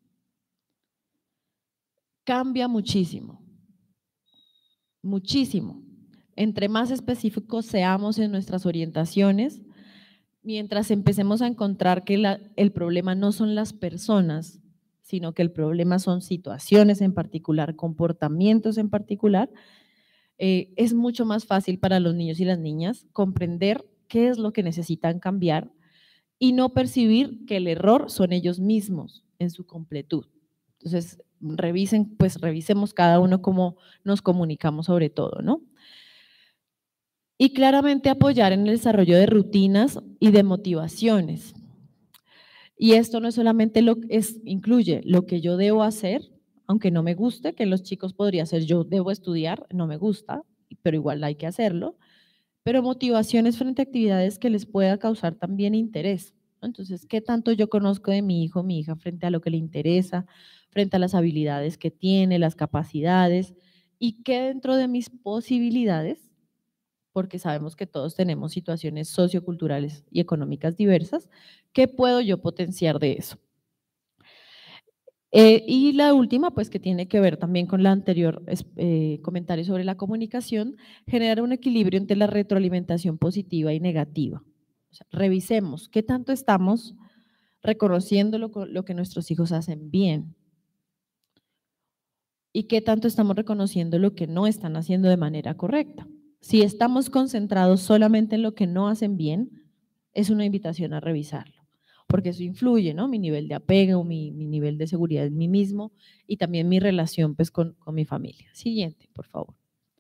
Cambia muchísimo, muchísimo. Entre más específicos seamos en nuestras orientaciones, mientras empecemos a encontrar que el problema no son las personas, sino que el problema son situaciones en particular, comportamientos en particular, es mucho más fácil para los niños y las niñas comprender qué es lo que necesitan cambiar y no percibir que el error son ellos mismos en su completud. Entonces, revisemos cada uno cómo nos comunicamos sobre todo, ¿no? Y claramente apoyar en el desarrollo de rutinas y de motivaciones. Y esto no es solamente incluye lo que yo debo hacer, aunque no me guste, que los chicos podría ser yo debo estudiar, no me gusta, pero igual hay que hacerlo, pero motivaciones frente a actividades que les pueda causar también interés. Entonces, ¿qué tanto yo conozco de mi hijo o mi hija frente a lo que le interesa, frente a las habilidades que tiene, las capacidades, y qué dentro de mis posibilidades, porque sabemos que todos tenemos situaciones socioculturales y económicas diversas, qué puedo yo potenciar de eso? Y la última, pues que tiene que ver también con la anterior comentario sobre la comunicación, generar un equilibrio entre la retroalimentación positiva y negativa. O sea, revisemos qué tanto estamos reconociendo lo que nuestros hijos hacen bien y qué tanto estamos reconociendo lo que no están haciendo de manera correcta. Si estamos concentrados solamente en lo que no hacen bien, es una invitación a revisarlo, porque eso influye, ¿no? Mi nivel de apego, mi nivel de seguridad en mí mismo y también mi relación pues, con mi familia. Siguiente, por favor.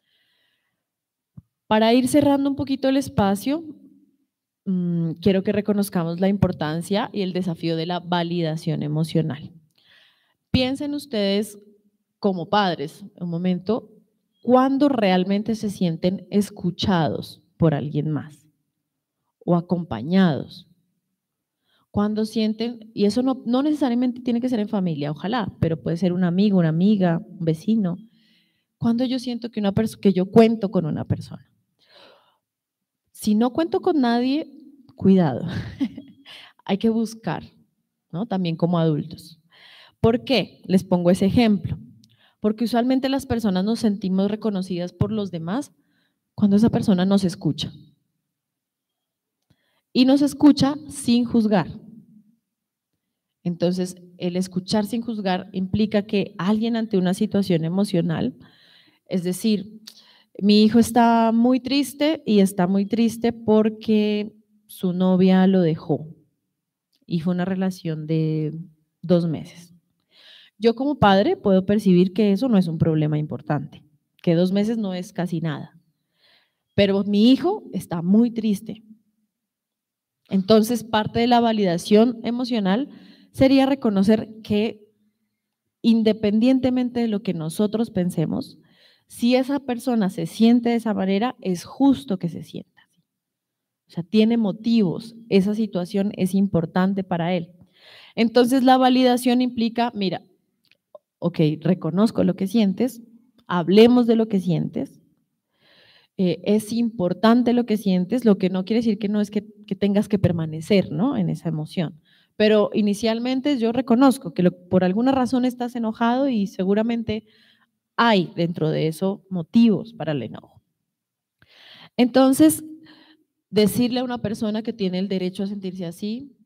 Para ir cerrando un poquito el espacio, quiero que reconozcamos la importancia y el desafío de la validación emocional. Piensen ustedes como padres, un momento, ¿cuándo realmente se sienten escuchados por alguien más o acompañados? Cuando sienten, y eso no necesariamente tiene que ser en familia, ojalá, pero puede ser un amigo, una amiga, un vecino. Cuando yo siento que yo cuento con una persona. Si no cuento con nadie, cuidado. Hay que buscar, ¿no? También como adultos. ¿Por qué? Les pongo ese ejemplo. Porque usualmente las personas nos sentimos reconocidas por los demás cuando esa persona nos escucha. Y nos escucha sin juzgar. Entonces, el escuchar sin juzgar implica que alguien ante una situación emocional, es decir, mi hijo está muy triste y está muy triste porque su novia lo dejó y fue una relación de 2 meses. Yo como padre puedo percibir que eso no es un problema importante, que 2 meses no es casi nada, pero mi hijo está muy triste. Entonces, parte de la validación emocional sería reconocer que independientemente de lo que nosotros pensemos, si esa persona se siente de esa manera, es justo que se sienta así. O sea, tiene motivos, esa situación es importante para él. Entonces, la validación implica, mira, ok, reconozco lo que sientes, hablemos de lo que sientes, es importante lo que sientes, lo que no quiere decir que no es que tengas que permanecer, ¿no? En esa emoción. Pero inicialmente yo reconozco que por alguna razón estás enojado y seguramente hay dentro de eso motivos para el enojo. Entonces, decirle a una persona que tiene el derecho a sentirse así,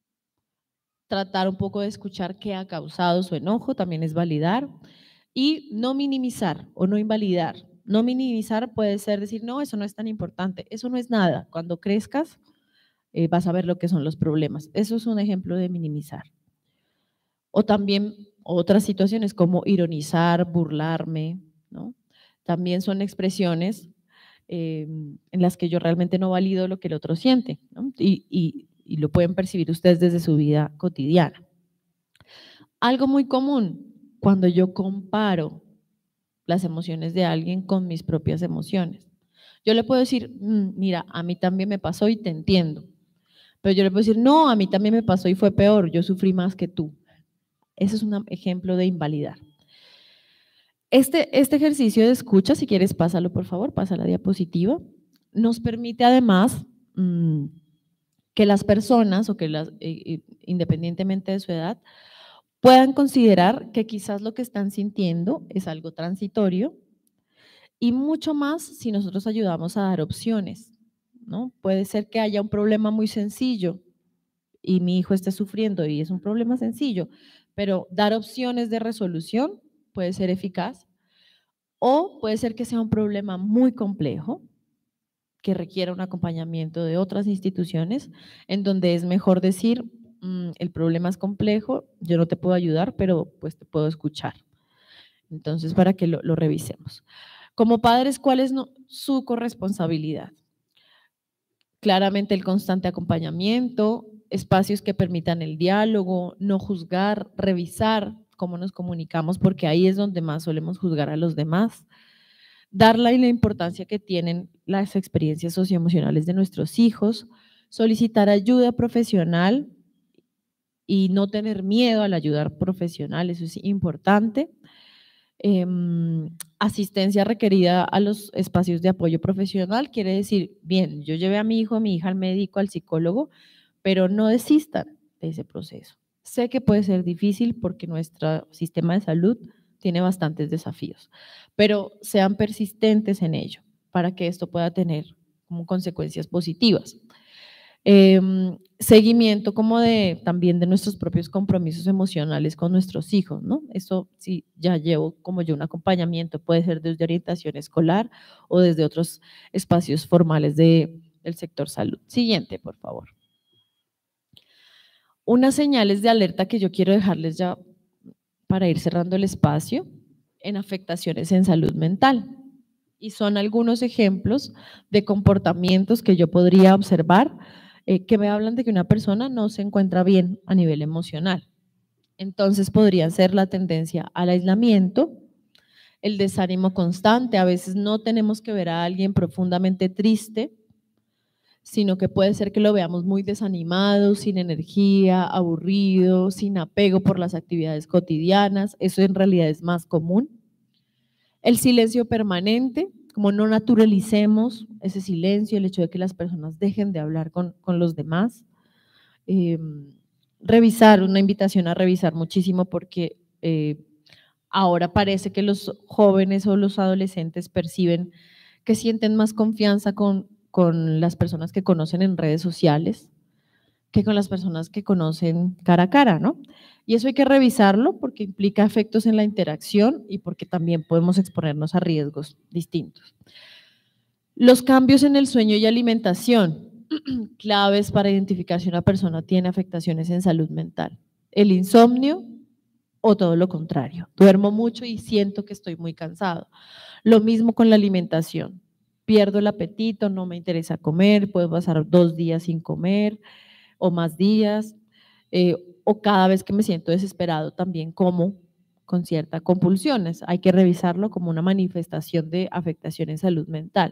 tratar un poco de escuchar qué ha causado su enojo, también es validar, y no minimizar o no invalidar. No minimizar puede ser decir, no, eso no es tan importante, eso no es nada. Cuando crezcas vas a ver lo que son los problemas. Eso es un ejemplo de minimizar. O también otras situaciones como ironizar, burlarme, ¿no? También son expresiones en las que yo realmente no valido lo que el otro siente, ¿no? Y lo pueden percibir ustedes desde su vida cotidiana. Algo muy común, cuando yo comparo las emociones de alguien con mis propias emociones. Yo le puedo decir, mira, a mí también me pasó y te entiendo. Pero yo le puedo decir, no, a mí también me pasó y fue peor, yo sufrí más que tú. Ese es un ejemplo de invalidar. Este ejercicio de escucha, si quieres, pásalo por favor, pasa la diapositiva, nos permite además que las personas, o que independientemente de su edad, puedan considerar que quizás lo que están sintiendo es algo transitorio y mucho más si nosotros ayudamos a dar opciones, ¿no? Puede ser que haya un problema muy sencillo y mi hijo esté sufriendo y es un problema sencillo, pero dar opciones de resolución puede ser eficaz, o puede ser que sea un problema muy complejo que requiera un acompañamiento de otras instituciones, en donde es mejor decir, el problema es complejo, yo no te puedo ayudar, pero pues te puedo escuchar. Entonces, para que lo revisemos. Como padres, ¿cuál es su corresponsabilidad? Claramente el constante acompañamiento, espacios que permitan el diálogo, no juzgar, revisar cómo nos comunicamos, porque ahí es donde más solemos juzgar a los demás. Darle la importancia que tienen las experiencias socioemocionales de nuestros hijos, solicitar ayuda profesional y no tener miedo a la ayuda profesional, eso es importante. Asistencia requerida a los espacios de apoyo profesional, quiere decir, bien, yo llevé a mi hijo, a mi hija al médico, al psicólogo, pero no desistan de ese proceso. Sé que puede ser difícil porque nuestro sistema de salud tiene bastantes desafíos, pero sean persistentes en ello para que esto pueda tener como consecuencias positivas. Seguimiento como también de nuestros propios compromisos emocionales con nuestros hijos, ¿no? Eso sí, ya llevo como yo un acompañamiento, puede ser desde orientación escolar o desde otros espacios formales del sector salud. Siguiente, por favor. Unas señales de alerta que yo quiero dejarles ya para ir cerrando el espacio en afectaciones en salud mental. Y son algunos ejemplos de comportamientos que yo podría observar que me hablan de que una persona no se encuentra bien a nivel emocional. Entonces podría ser la tendencia al aislamiento, el desánimo constante. A veces no tenemos que ver a alguien profundamente triste, sino que puede ser que lo veamos muy desanimado, sin energía, aburrido, sin apego por las actividades cotidianas. Eso en realidad es más común. El silencio permanente, como no naturalicemos ese silencio, el hecho de que las personas dejen de hablar con los demás. Revisar, una invitación a revisar muchísimo porque ahora parece que los jóvenes o los adolescentes perciben que sienten más confianza con las personas que conocen en redes sociales que con las personas que conocen cara a cara, ¿no? Y eso hay que revisarlo porque implica efectos en la interacción y porque también podemos exponernos a riesgos distintos. Los cambios en el sueño y alimentación, claves para identificar si una persona tiene afectaciones en salud mental. El insomnio o todo lo contrario. Duermo mucho y siento que estoy muy cansado. Lo mismo con la alimentación. Pierdo el apetito, no me interesa comer, puedo pasar 2 días sin comer o más días, o cada vez que me siento desesperado también como con ciertas compulsiones. Hay que revisarlo como una manifestación de afectación en salud mental.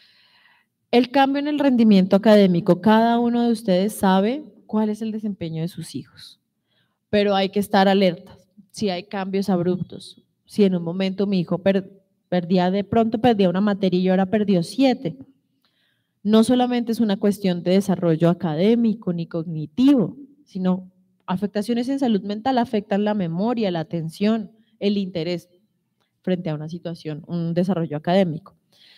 El cambio en el rendimiento académico, cada uno de ustedes sabe cuál es el desempeño de sus hijos, pero hay que estar alerta. Si hay cambios abruptos, si en un momento mi hijo perdía una materia y ahora perdió 7, no solamente es una cuestión de desarrollo académico ni cognitivo, sino afectaciones en salud mental afectan la memoria, la atención, el interés frente a una situación, un desarrollo académico.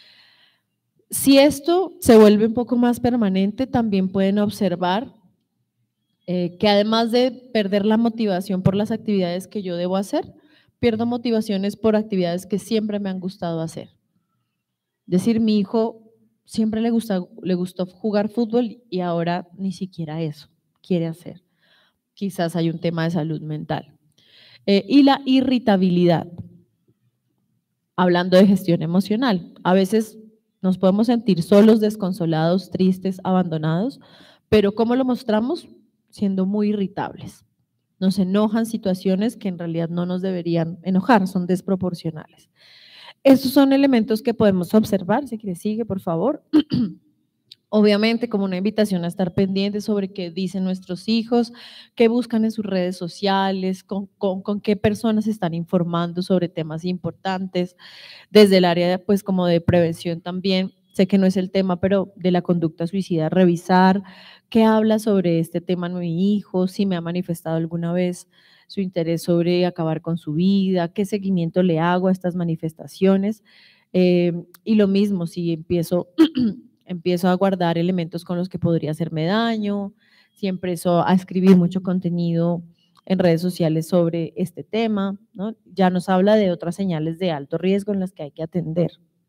Si esto se vuelve un poco más permanente, también pueden observar que además de perder la motivación por las actividades que yo debo hacer, pierdo motivaciones por actividades que siempre me han gustado hacer. Es decir, mi hijo siempre le gustó jugar fútbol y ahora ni siquiera eso quiere hacer. Quizás hay un tema de salud mental. Y la irritabilidad. Hablando de gestión emocional, a veces nos podemos sentir solos, desconsolados, tristes, abandonados, pero ¿cómo lo mostramos? Siendo muy irritables. Nos enojan situaciones que en realidad no nos deberían enojar, son desproporcionales. Estos son elementos que podemos observar, si quiere sigue, por favor. Obviamente, como una invitación a estar pendientes sobre qué dicen nuestros hijos, qué buscan en sus redes sociales, con qué personas están informando sobre temas importantes, desde el área pues como de prevención también. Sé que no es el tema, pero de la conducta suicida, revisar qué habla sobre este tema mi hijo, si me ha manifestado alguna vez su interés sobre acabar con su vida, qué seguimiento le hago a estas manifestaciones. Y lo mismo, si empiezo a guardar elementos con los que podría hacerme daño, si empiezo a escribir mucho contenido en redes sociales sobre este tema, ¿no? Ya nos habla de otras señales de alto riesgo en las que hay que atender.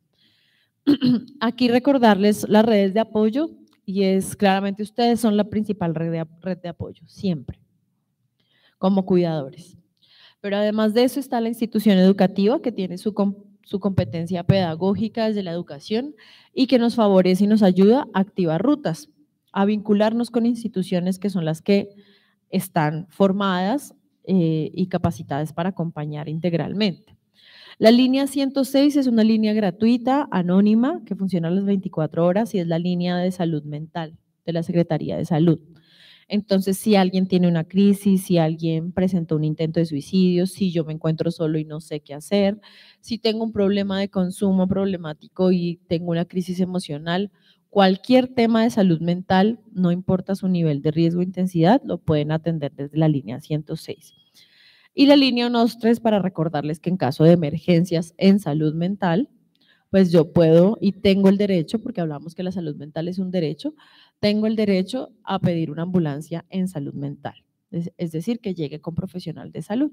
Aquí recordarles las redes de apoyo y es claramente ustedes son la principal red de apoyo, siempre, como cuidadores. Pero además de eso está la institución educativa que tiene su competencia pedagógica desde la educación y que nos favorece y nos ayuda a activar rutas, a vincularnos con instituciones que son las que están formadas y capacitadas para acompañar integralmente. La línea 106 es una línea gratuita, anónima, que funciona a las 24 horas y es la línea de salud mental de la Secretaría de Salud. Entonces, si alguien tiene una crisis, si alguien presentó un intento de suicidio, si yo me encuentro solo y no sé qué hacer, si tengo un problema de consumo problemático y tengo una crisis emocional, Cualquier tema de salud mental, no importa su nivel de riesgo o intensidad, lo pueden atender desde la línea 106. Y la línea 123 para recordarles que en caso de emergencias en salud mental, pues yo puedo y tengo el derecho, porque hablamos que la salud mental es un derecho, tengo el derecho a pedir una ambulancia en salud mental, es decir, que llegue con profesional de salud.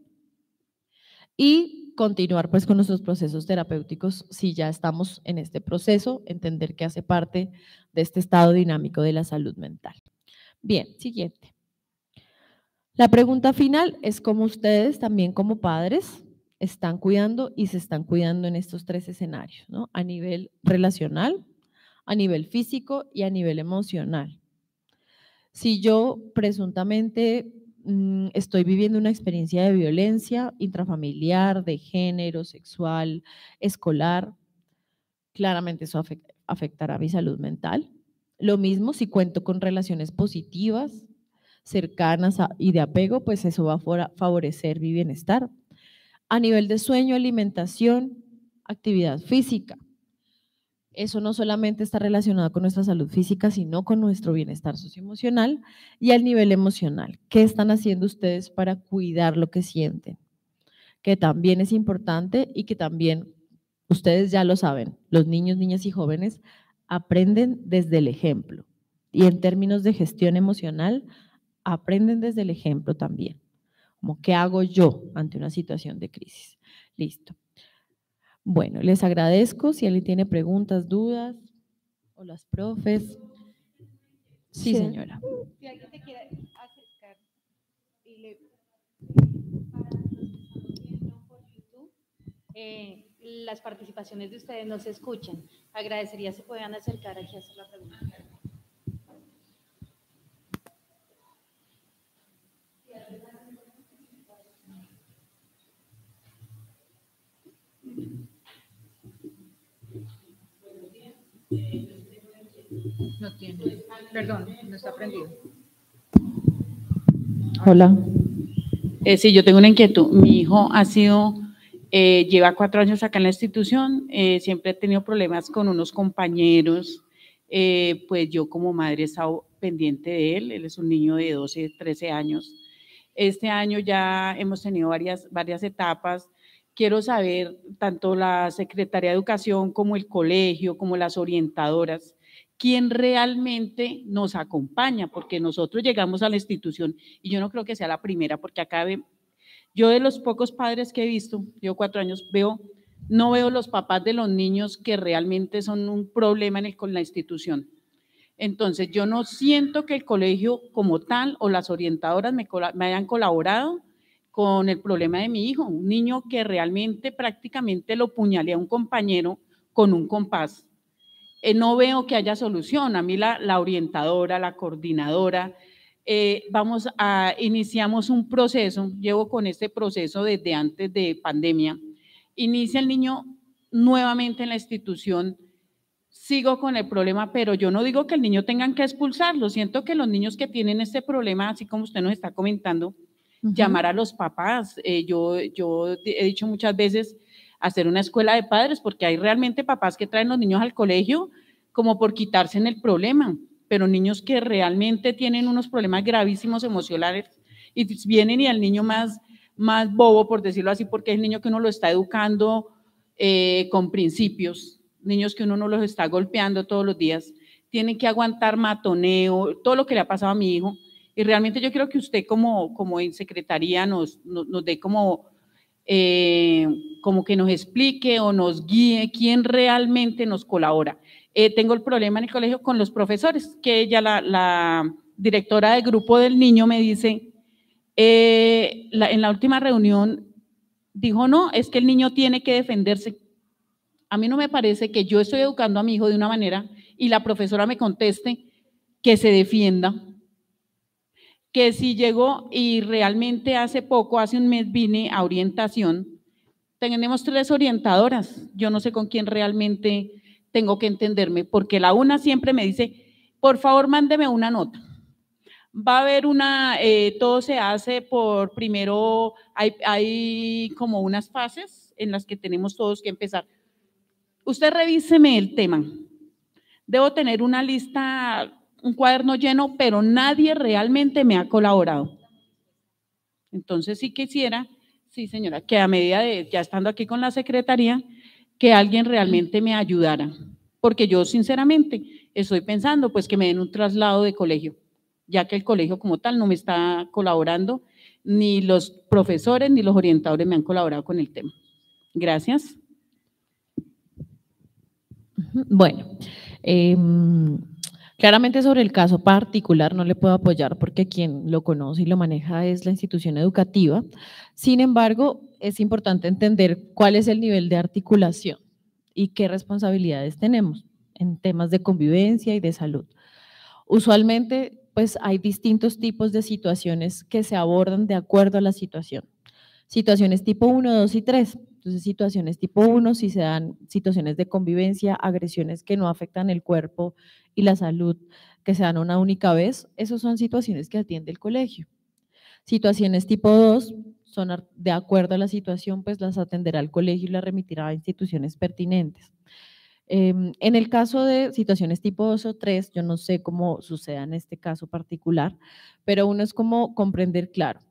Y continuar pues con nuestros procesos terapéuticos si ya estamos en este proceso, entender que hace parte de este estado dinámico de la salud mental. Bien, siguiente. La pregunta final es cómo ustedes también como padres están cuidando y se están cuidando en estos 3 escenarios, ¿no? A nivel relacional, a nivel físico y a nivel emocional. Si yo presuntamente estoy viviendo una experiencia de violencia intrafamiliar, de género, sexual, escolar, claramente eso afectará mi salud mental. Lo mismo si cuento con relaciones positivas, cercanas y de apego, pues eso va a favorecer mi bienestar. A nivel de sueño, alimentación, actividad física. Eso no solamente está relacionado con nuestra salud física, sino con nuestro bienestar socioemocional y al nivel emocional. ¿Qué están haciendo ustedes para cuidar lo que sienten? Que también es importante y que también ustedes ya lo saben, los niños, niñas y jóvenes aprenden desde el ejemplo. Y en términos de gestión emocional, aprenden desde el ejemplo también. Como, ¿qué hago yo ante una situación de crisis? Listo. Bueno, les agradezco. Si alguien tiene preguntas, dudas, o las profes. Sí, señora. Si alguien te quiere acercar y le por YouTube, las participaciones de ustedes no se escuchan. Agradecería si puedan acercar aquí a hacer la pregunta. No tiene. Perdón, no está prendido. Hola. Sí, yo tengo una inquietud. Mi hijo ha sido, lleva 4 años acá en la institución, siempre he tenido problemas con unos compañeros, pues yo como madre he estado pendiente de él es un niño de 12, 13 años. Este año ya hemos tenido varias etapas. Quiero saber, tanto la Secretaría de Educación como el colegio, como las orientadoras, quién realmente nos acompaña, porque nosotros llegamos a la institución y yo no creo que sea la primera, porque acá yo de los pocos padres que he visto, yo 4 años, no veo los papás de los niños que realmente son un problema con la institución. Entonces, yo no siento que el colegio como tal o las orientadoras me hayan colaborado con el problema de mi hijo, un niño que realmente prácticamente lo puñalea a un compañero con un compás. No veo que haya solución. A mí la orientadora, la coordinadora, iniciamos un proceso, llevo con este proceso desde antes de pandemia, inicia el niño nuevamente en la institución, sigo con el problema, pero yo no digo que el niño tengan que expulsarlo, siento que los niños que tienen este problema, así como usted nos está comentando, llamar a los papás, yo he dicho muchas veces, hacer una escuela de padres, porque hay realmente papás que traen los niños al colegio como por quitarse en el problema, pero niños que realmente tienen unos problemas gravísimos emocionales y vienen y al niño más bobo, por decirlo así, porque es el niño que uno lo está educando con principios, niños que uno no los está golpeando todos los días, tienen que aguantar matoneo, todo lo que le ha pasado a mi hijo, y realmente yo quiero que usted como en secretaría nos dé como que nos explique o nos guíe quién realmente nos colabora. Tengo el problema en el colegio con los profesores, que ella, la directora de grupo del niño me dice, en la última reunión dijo, no, es que el niño tiene que defenderse. A mí no me parece que yo estoy educando a mi hijo de una manera y la profesora me conteste que se defienda, que si llegó y realmente hace un mes vine a orientación, tenemos 3 orientadoras, yo no sé con quién realmente tengo que entenderme, porque la una siempre me dice, por favor mándeme una nota, va a haber todo se hace por primero, hay como unas fases en las que tenemos todos que empezar. Usted revíseme el tema, Debo tener una lista, un cuaderno lleno, pero nadie realmente me ha colaborado. Entonces sí quisiera, sí señora, que a medida de ya estando aquí con la secretaría, que alguien realmente me ayudara, porque yo sinceramente estoy pensando pues que me den un traslado de colegio, ya que el colegio como tal no me está colaborando, ni los profesores ni los orientadores me han colaborado con el tema. Gracias. Bueno, claramente sobre el caso particular no le puedo apoyar porque quien lo conoce y lo maneja es la institución educativa. Sin embargo, es importante entender cuál es el nivel de articulación y qué responsabilidades tenemos en temas de convivencia y de salud. Usualmente, pues hay distintos tipos de situaciones que se abordan de acuerdo a la situación. Situaciones tipo 1, 2 y 3. Entonces, situaciones tipo 1, si se dan situaciones de convivencia, agresiones que no afectan el cuerpo y la salud, que se dan una única vez, esas son situaciones que atiende el colegio. Situaciones tipo 2 son de acuerdo a la situación, pues las atenderá el colegio y las remitirá a instituciones pertinentes. En el caso de situaciones tipo 2 o 3, yo no sé cómo suceda en este caso particular, pero uno es como comprender, claro,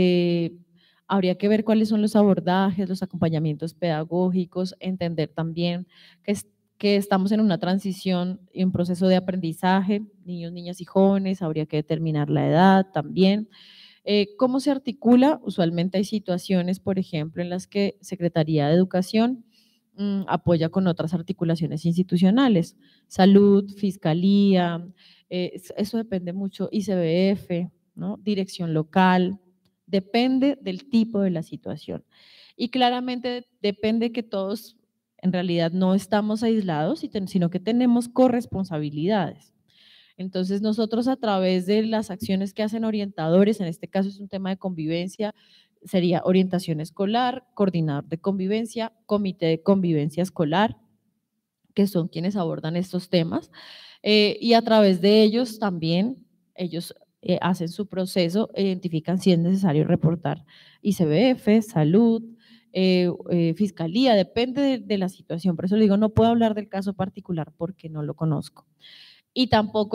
habría que ver cuáles son los abordajes, los acompañamientos pedagógicos, entender también que estamos en una transición y un proceso de aprendizaje, niños, niñas y jóvenes, habría que determinar la edad también. ¿Cómo se articula? Usualmente hay situaciones, por ejemplo, en las que Secretaría de Educación apoya con otras articulaciones institucionales, salud, fiscalía, eso depende mucho, ICBF, ¿no? Dirección local, depende del tipo de la situación. Y claramente depende que todos en realidad no estamos aislados, sino que tenemos corresponsabilidades. Entonces nosotros a través de las acciones que hacen orientadores, en este caso es un tema de convivencia, sería orientación escolar, coordinador de convivencia, comité de convivencia escolar, que son quienes abordan estos temas, y a través de ellos también, ellos hacen su proceso, identifican si es necesario reportar ICBF, salud, fiscalía, depende de la situación. Por eso le digo, no puedo hablar del caso particular porque no lo conozco. Y tampoco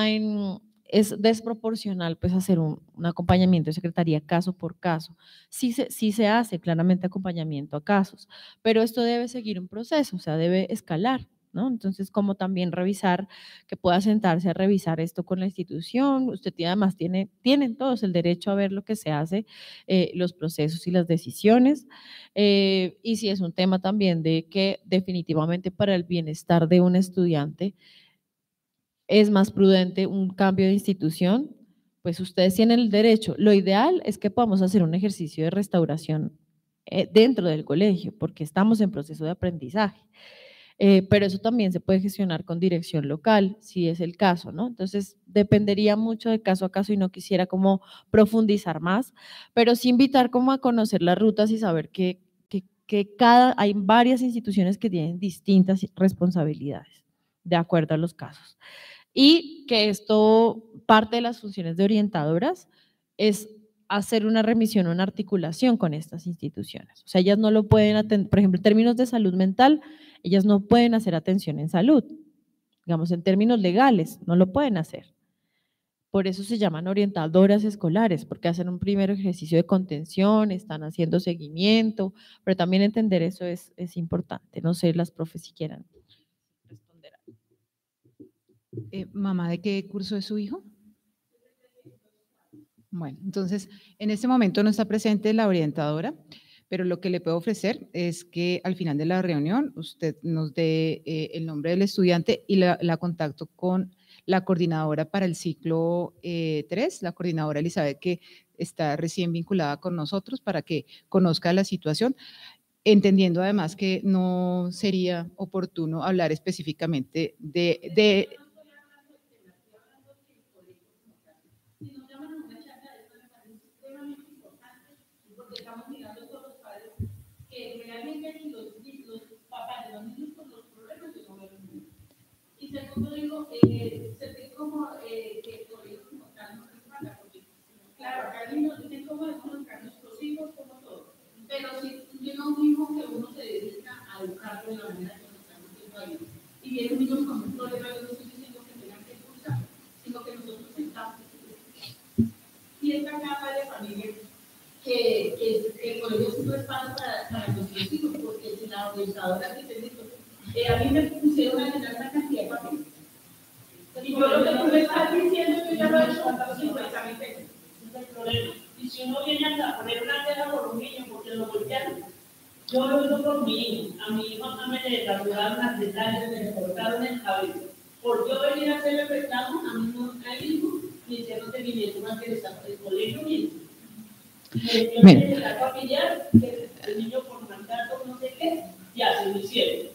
es desproporcional pues hacer un acompañamiento de secretaría caso por caso. Sí se hace claramente acompañamiento a casos, pero esto debe seguir un proceso, o sea, debe escalar, ¿no? Entonces, como también revisar, que pueda sentarse a revisar esto con la institución, usted además tienen todos el derecho a ver lo que se hace, los procesos y las decisiones, y si es un tema también de que definitivamente para el bienestar de un estudiante, es más prudente un cambio de institución, pues ustedes tienen el derecho. Lo ideal es que podamos hacer un ejercicio de restauración dentro del colegio, porque estamos en proceso de aprendizaje. Pero eso también se puede gestionar con dirección local, si es el caso, ¿no? Entonces, dependería mucho de caso a caso y no quisiera como profundizar más, pero sí invitar como a conocer las rutas y saber que hay varias instituciones que tienen distintas responsabilidades, de acuerdo a los casos. Y que esto, parte de las funciones de orientadoras es hacer una remisión o una articulación con estas instituciones. O sea, ellas no lo pueden atender, por ejemplo, en términos de salud mental, ellas no pueden hacer atención en salud. Digamos, en términos legales, no lo pueden hacer. Por eso se llaman orientadoras escolares, porque hacen un primer ejercicio de contención, están haciendo seguimiento, pero también entender eso es importante. No sé, las profes si quieran responder. Mamá, ¿de qué curso es su hijo? Bueno, entonces, en este momento no está presente la orientadora, pero lo que le puedo ofrecer es que al final de la reunión usted nos dé el nombre del estudiante y la contacto con la coordinadora para el ciclo 3, la coordinadora Elizabeth, que está recién vinculada con nosotros para que conozca la situación, entendiendo además que no sería oportuno hablar específicamente de estamos mirando todos los padres que realmente los papás de los niños con los problemas de los niños. Y segundo digo, se como que el colegio como tal no se paga, porque claro, acá niños dicen cómo educar nuestros hijos, como todo. Pero si llega un hijo que uno se dedica a educarlo de la manera que nos estamos haciendo ahí, y si vienen niños con un problema, yo no estoy diciendo que tengan que expulsar, sino que nosotros estamos. Si esta capa de familia, que el colegio es un espacio para nuestros hijos, porque si la organizadora que te dijo, a mí me pusieron a llenar una cantidad de papeles. Y yo lo que tú me estás diciendo, yo ya lo he hecho hasta 50 veces. No hay problema. Y si uno viene a poner una tela por un niño porque lo golpearon, yo lo hice por mi hijo. A mi hijo también le rasuraron las detalles, le cortaron el cabello. Por yo venir a hacerle reclamo, a mí no me hijo, me hicieron seguimiento más interesante. El colegio mismo. Yo me dejé la familiar, que el niño por maltrato, no sé qué, ya se lo hicieron.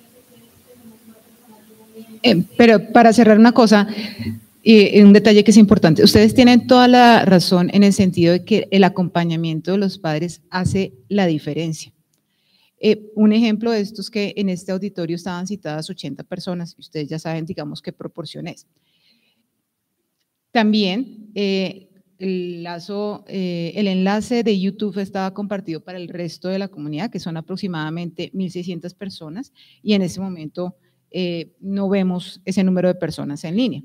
Pero para cerrar una cosa, un detalle que es importante, ustedes tienen toda la razón en el sentido de que el acompañamiento de los padres hace la diferencia. Un ejemplo de esto es que en este auditorio estaban citadas 80 personas, y ustedes ya saben, digamos, qué proporción es. También el enlace de YouTube estaba compartido para el resto de la comunidad, que son aproximadamente 1.600 personas, y en ese momento no vemos ese número de personas en línea.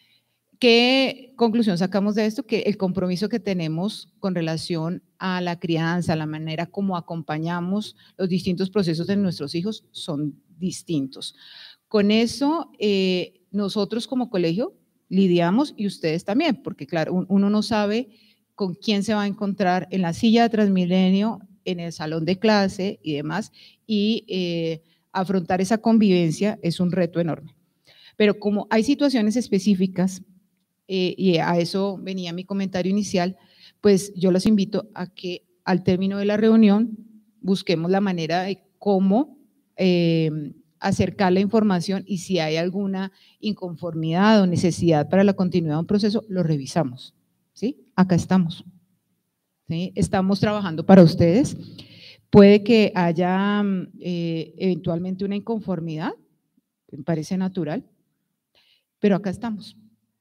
¿Qué conclusión sacamos de esto? Que el compromiso que tenemos con relación a la crianza, a la manera como acompañamos los distintos procesos de nuestros hijos son distintos. Con eso, nosotros como colegio lidiamos y ustedes también, porque claro, uno no sabe con quién se va a encontrar en la silla de Transmilenio, en el salón de clase y demás, y afrontar esa convivencia es un reto enorme. Pero como hay situaciones específicas, y a eso venía mi comentario inicial, pues yo los invito a que al término de la reunión busquemos la manera de cómo acercar la información y si hay alguna inconformidad o necesidad para la continuidad de un proceso, lo revisamos, ¿sí? Acá estamos, ¿sí? Estamos trabajando para ustedes. Puede que haya eventualmente una inconformidad, me parece natural, pero acá estamos.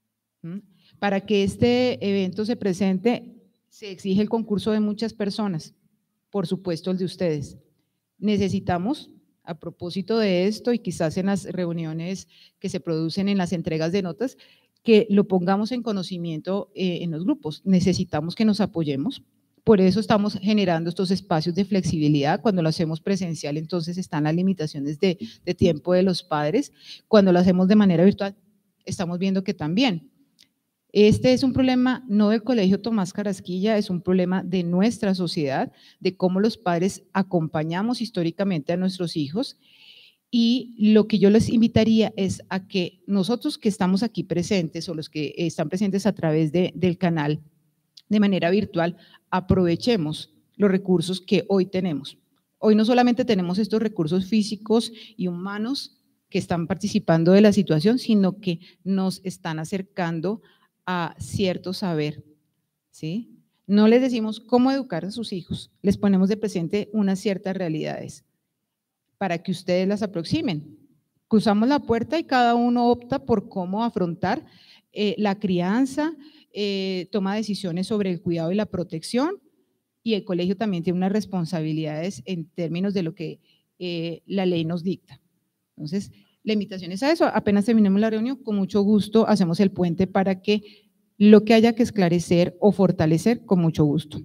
Para que este evento se presente, se exige el concurso de muchas personas, por supuesto el de ustedes. Necesitamos, a propósito de esto y quizás en las reuniones que se producen en las entregas de notas, que lo pongamos en conocimiento en los grupos. Necesitamos que nos apoyemos. Por eso estamos generando estos espacios de flexibilidad. Cuando lo hacemos presencial, entonces están las limitaciones de tiempo de los padres. Cuando lo hacemos de manera virtual, estamos viendo que también. Este es un problema no del Colegio Tomás Carrasquilla, es un problema de nuestra sociedad, de cómo los padres acompañamos históricamente a nuestros hijos. Y lo que yo les invitaría es a que nosotros que estamos aquí presentes o los que están presentes a través del canal de manera virtual, aprovechemos los recursos que hoy tenemos. Hoy no solamente tenemos estos recursos físicos y humanos que están participando de la situación, sino que nos están acercando a cierto saber, ¿sí? No les decimos cómo educar a sus hijos, les ponemos de presente unas ciertas realidades para que ustedes las aproximen. Cruzamos la puerta y cada uno opta por cómo afrontar la crianza, toma decisiones sobre el cuidado y la protección, y el colegio también tiene unas responsabilidades en términos de lo que la ley nos dicta. Entonces, la invitación es a eso. Apenas terminemos la reunión, con mucho gusto hacemos el puente para que lo que haya que esclarecer o fortalecer, con mucho gusto.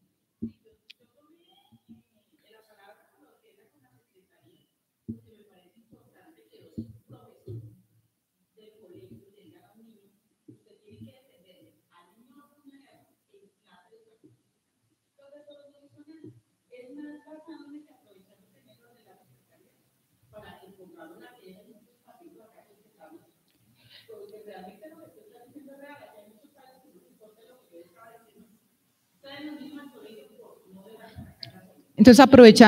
Entonces,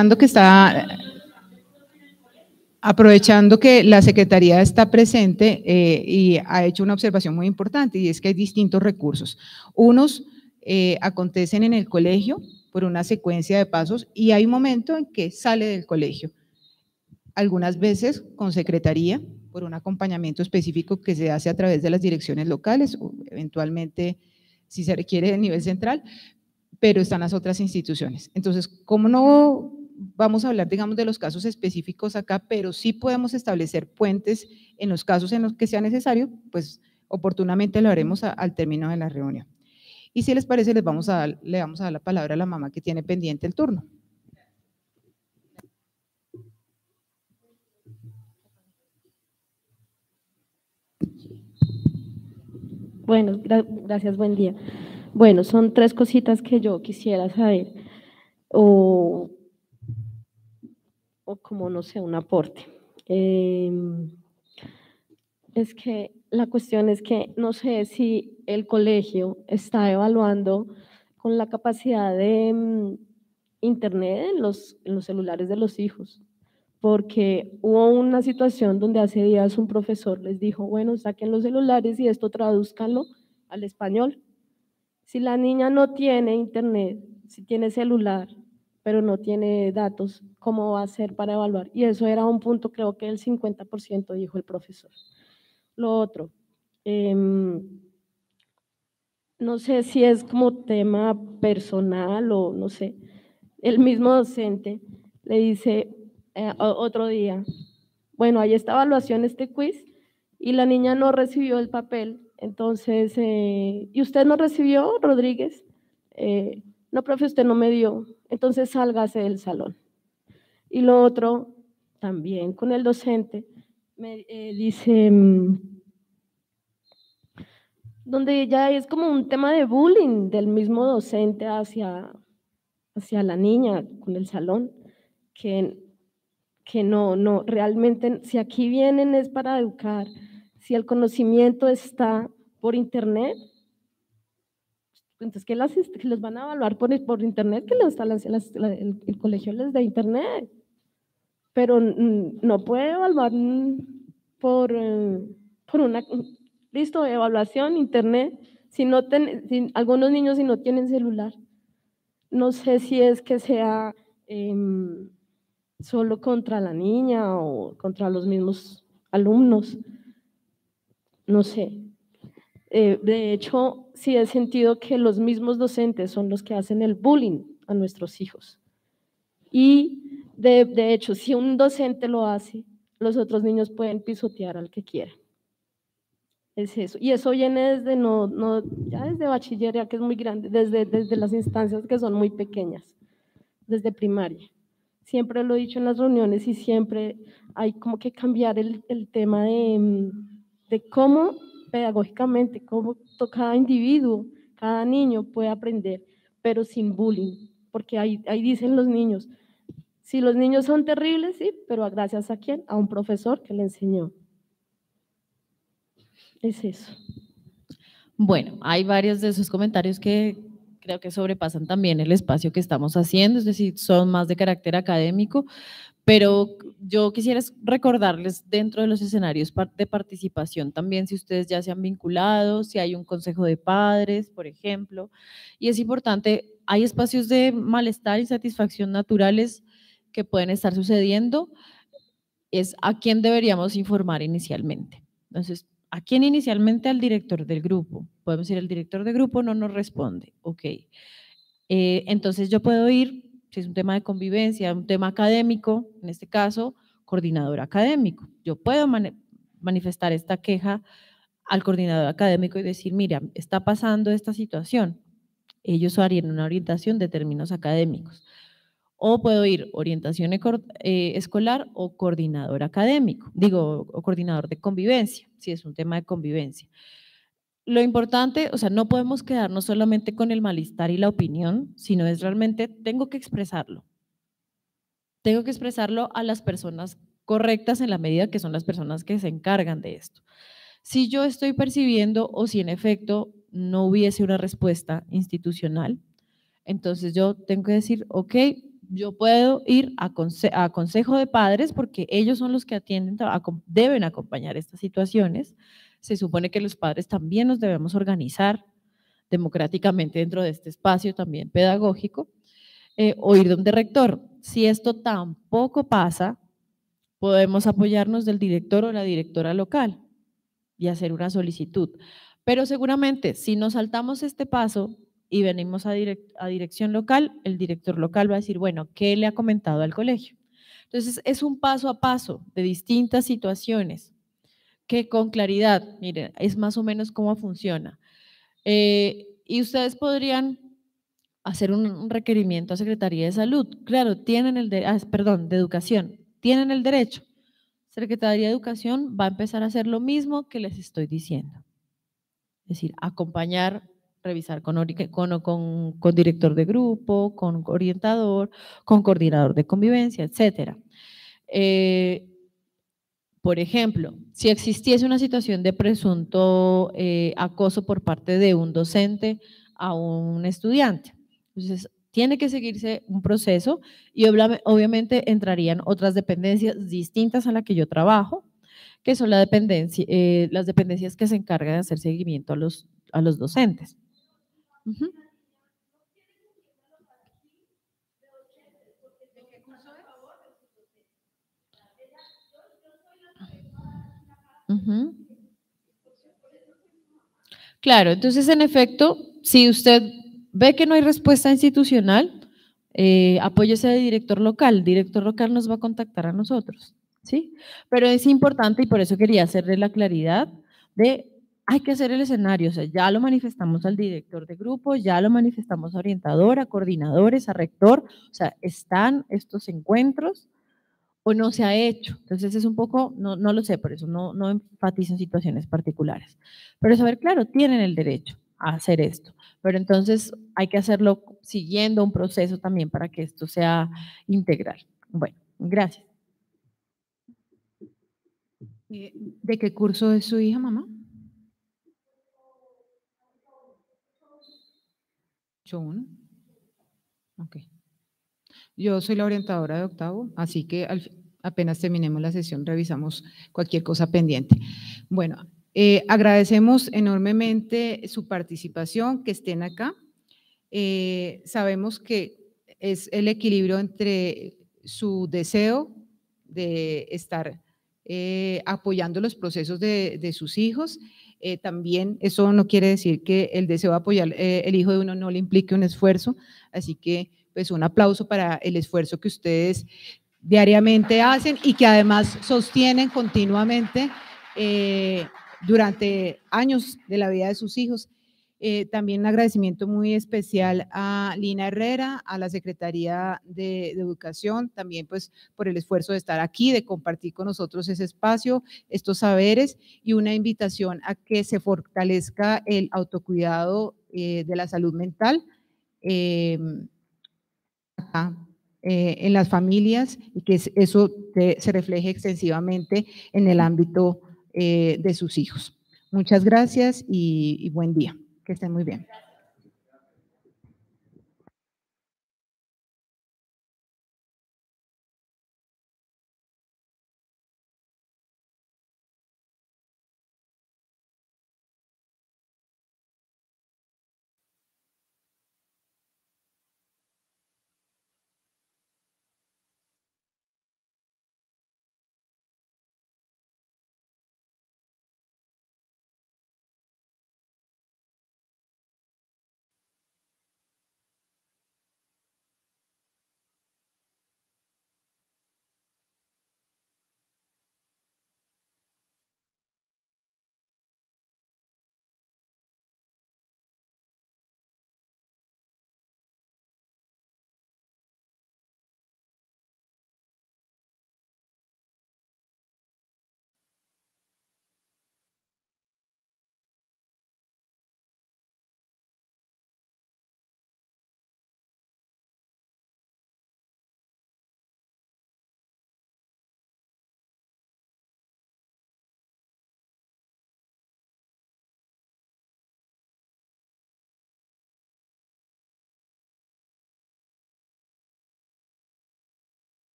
aprovechando que la Secretaría está presente y ha hecho una observación muy importante, y es que hay distintos recursos. Unos acontecen en el colegio por una secuencia de pasos y hay un momento en que sale del colegio. Algunas veces con Secretaría, por un acompañamiento específico que se hace a través de las direcciones locales, o eventualmente si se requiere del nivel central, pero están las otras instituciones. Entonces, como no vamos a hablar, digamos, de los casos específicos acá, pero sí podemos establecer puentes en los casos en los que sea necesario, pues oportunamente lo haremos al término de la reunión. Y si les parece, le vamos a dar la palabra a la mamá que tiene pendiente el turno. Bueno, gracias, buen día. Bueno, son 3 cositas que yo quisiera saber, o como, no sé, un aporte. Es que la cuestión es que no sé si el colegio está evaluando con la capacidad de internet en los celulares de los hijos, porque hubo una situación donde hace días un profesor les dijo, bueno, saquen los celulares y esto tradúzcanlo al español. Si la niña no tiene internet, si tiene celular, pero no tiene datos, ¿cómo va a hacer para evaluar? Y eso era un punto, creo que el 50% dijo el profesor. Lo otro, no sé si es como tema personal o no sé, el mismo docente le dice otro día, bueno, ahí está evaluación, este quiz, y la niña no recibió el papel, entonces, ¿y usted no recibió, Rodríguez? No, profe, usted no me dio, entonces sálgase del salón. Y lo otro, también con el docente, me dice, donde ya es como un tema de bullying del mismo docente hacia la niña con el salón, que no, realmente, si aquí vienen es para educar, si el conocimiento está por internet, entonces que los van a evaluar por internet, que el colegio les dé internet, pero no puede evaluar por una, listo, evaluación, internet, si algunos niños si no tienen celular. No sé si es que sea solo contra la niña o contra los mismos alumnos, no sé. De hecho, sí he sentido que los mismos docentes son los que hacen el bullying a nuestros hijos. Y de hecho, si un docente lo hace, los otros niños pueden pisotear al que quieran. Es eso. Y eso viene desde, ya desde bachiller, ya que es muy grande, desde las instancias que son muy pequeñas, desde primaria. Siempre lo he dicho en las reuniones y siempre hay como que cambiar el tema de cómo pedagógicamente, cómo cada individuo, cada niño puede aprender, pero sin bullying, porque ahí dicen los niños, si los niños son terribles, sí, pero gracias a quién, a un profesor que le enseñó. Es eso. Bueno, hay varios de esos comentarios que creo que sobrepasan también el espacio que estamos haciendo, es decir, son más de carácter académico, pero yo quisiera recordarles dentro de los escenarios de participación también si ustedes ya se han vinculado, si hay un consejo de padres, por ejemplo, y es importante, hay espacios de malestar y satisfacción naturales que pueden estar sucediendo, es a quién deberíamos informar inicialmente. Entonces, ¿a quién inicialmente? Al director del grupo. Podemos decir, el director del grupo no nos responde. Ok. Entonces yo puedo ir, si es un tema de convivencia, un tema académico, en este caso, coordinador académico. Yo puedo manifestar esta queja al coordinador académico y decir, mira, está pasando esta situación. Ellos harían una orientación de términos académicos. O puedo ir orientación escolar o coordinador académico, o coordinador de convivencia, si es un tema de convivencia. Lo importante, o sea, no podemos quedarnos solamente con el malestar y la opinión, sino es realmente, tengo que expresarlo. Tengo que expresarlo a las personas correctas en la medida que son las personas que se encargan de esto. Si yo estoy percibiendo o si en efecto no hubiese una respuesta institucional, entonces yo tengo que decir, ok, yo puedo ir a consejo de padres porque ellos son los que atienden, deben acompañar estas situaciones. Se supone que los padres también nos debemos organizar democráticamente dentro de este espacio también pedagógico, o ir donde rector. Si esto tampoco pasa, podemos apoyarnos del director o la directora local y hacer una solicitud. Pero seguramente si nos saltamos este paso, y venimos a dirección local, el director local va a decir, bueno, ¿qué le ha comentado al colegio? Entonces, es un paso a paso de distintas situaciones que con claridad, miren, es más o menos cómo funciona. Y ustedes podrían hacer un requerimiento a Secretaría de Salud. Claro, tienen de Educación, tienen el derecho. Secretaría de Educación va a empezar a hacer lo mismo que les estoy diciendo. Es decir, acompañar, revisar con director de grupo, con orientador, con coordinador de convivencia, etcétera. Por ejemplo, si existiese una situación de presunto acoso por parte de un docente a un estudiante, entonces tiene que seguirse un proceso y obviamente entrarían otras dependencias distintas a la que yo trabajo, que son las dependencias que se encargan de hacer seguimiento a los docentes. Uh-huh. Uh-huh. Claro, entonces en efecto, si usted ve que no hay respuesta institucional, apóyese de director local. El director local nos va a contactar a nosotros, ¿sí? Pero es importante y por eso quería hacerle la claridad de hay que hacer el escenario, o sea, ya lo manifestamos al director de grupo, ya lo manifestamos a orientador, a coordinadores, a rector, o sea, están estos encuentros o no se ha hecho. Entonces es un poco, no lo sé, por eso no enfatizo en situaciones particulares. Pero saber, claro, tienen el derecho a hacer esto, pero entonces hay que hacerlo siguiendo un proceso también para que esto sea integral. Bueno, gracias. ¿De qué curso es su hija, mamá? 8.1. Ok. Yo soy la orientadora de octavo, así que apenas terminemos la sesión revisamos cualquier cosa pendiente. Bueno, agradecemos enormemente su participación, que estén acá. Sabemos que es el equilibrio entre su deseo de estar apoyando los procesos de sus hijos. También eso no quiere decir que el deseo de apoyar el hijo de uno no le implique un esfuerzo, así que pues un aplauso para el esfuerzo que ustedes diariamente hacen y que además sostienen continuamente durante años de la vida de sus hijos. También un agradecimiento muy especial a Lina Herrera, a la Secretaría de Educación, también pues por el esfuerzo de estar aquí, de compartir con nosotros ese espacio, estos saberes y una invitación a que se fortalezca el autocuidado de la salud mental en las familias y que eso se refleje extensivamente en el ámbito de sus hijos. Muchas gracias y buen día. Que estén muy bien.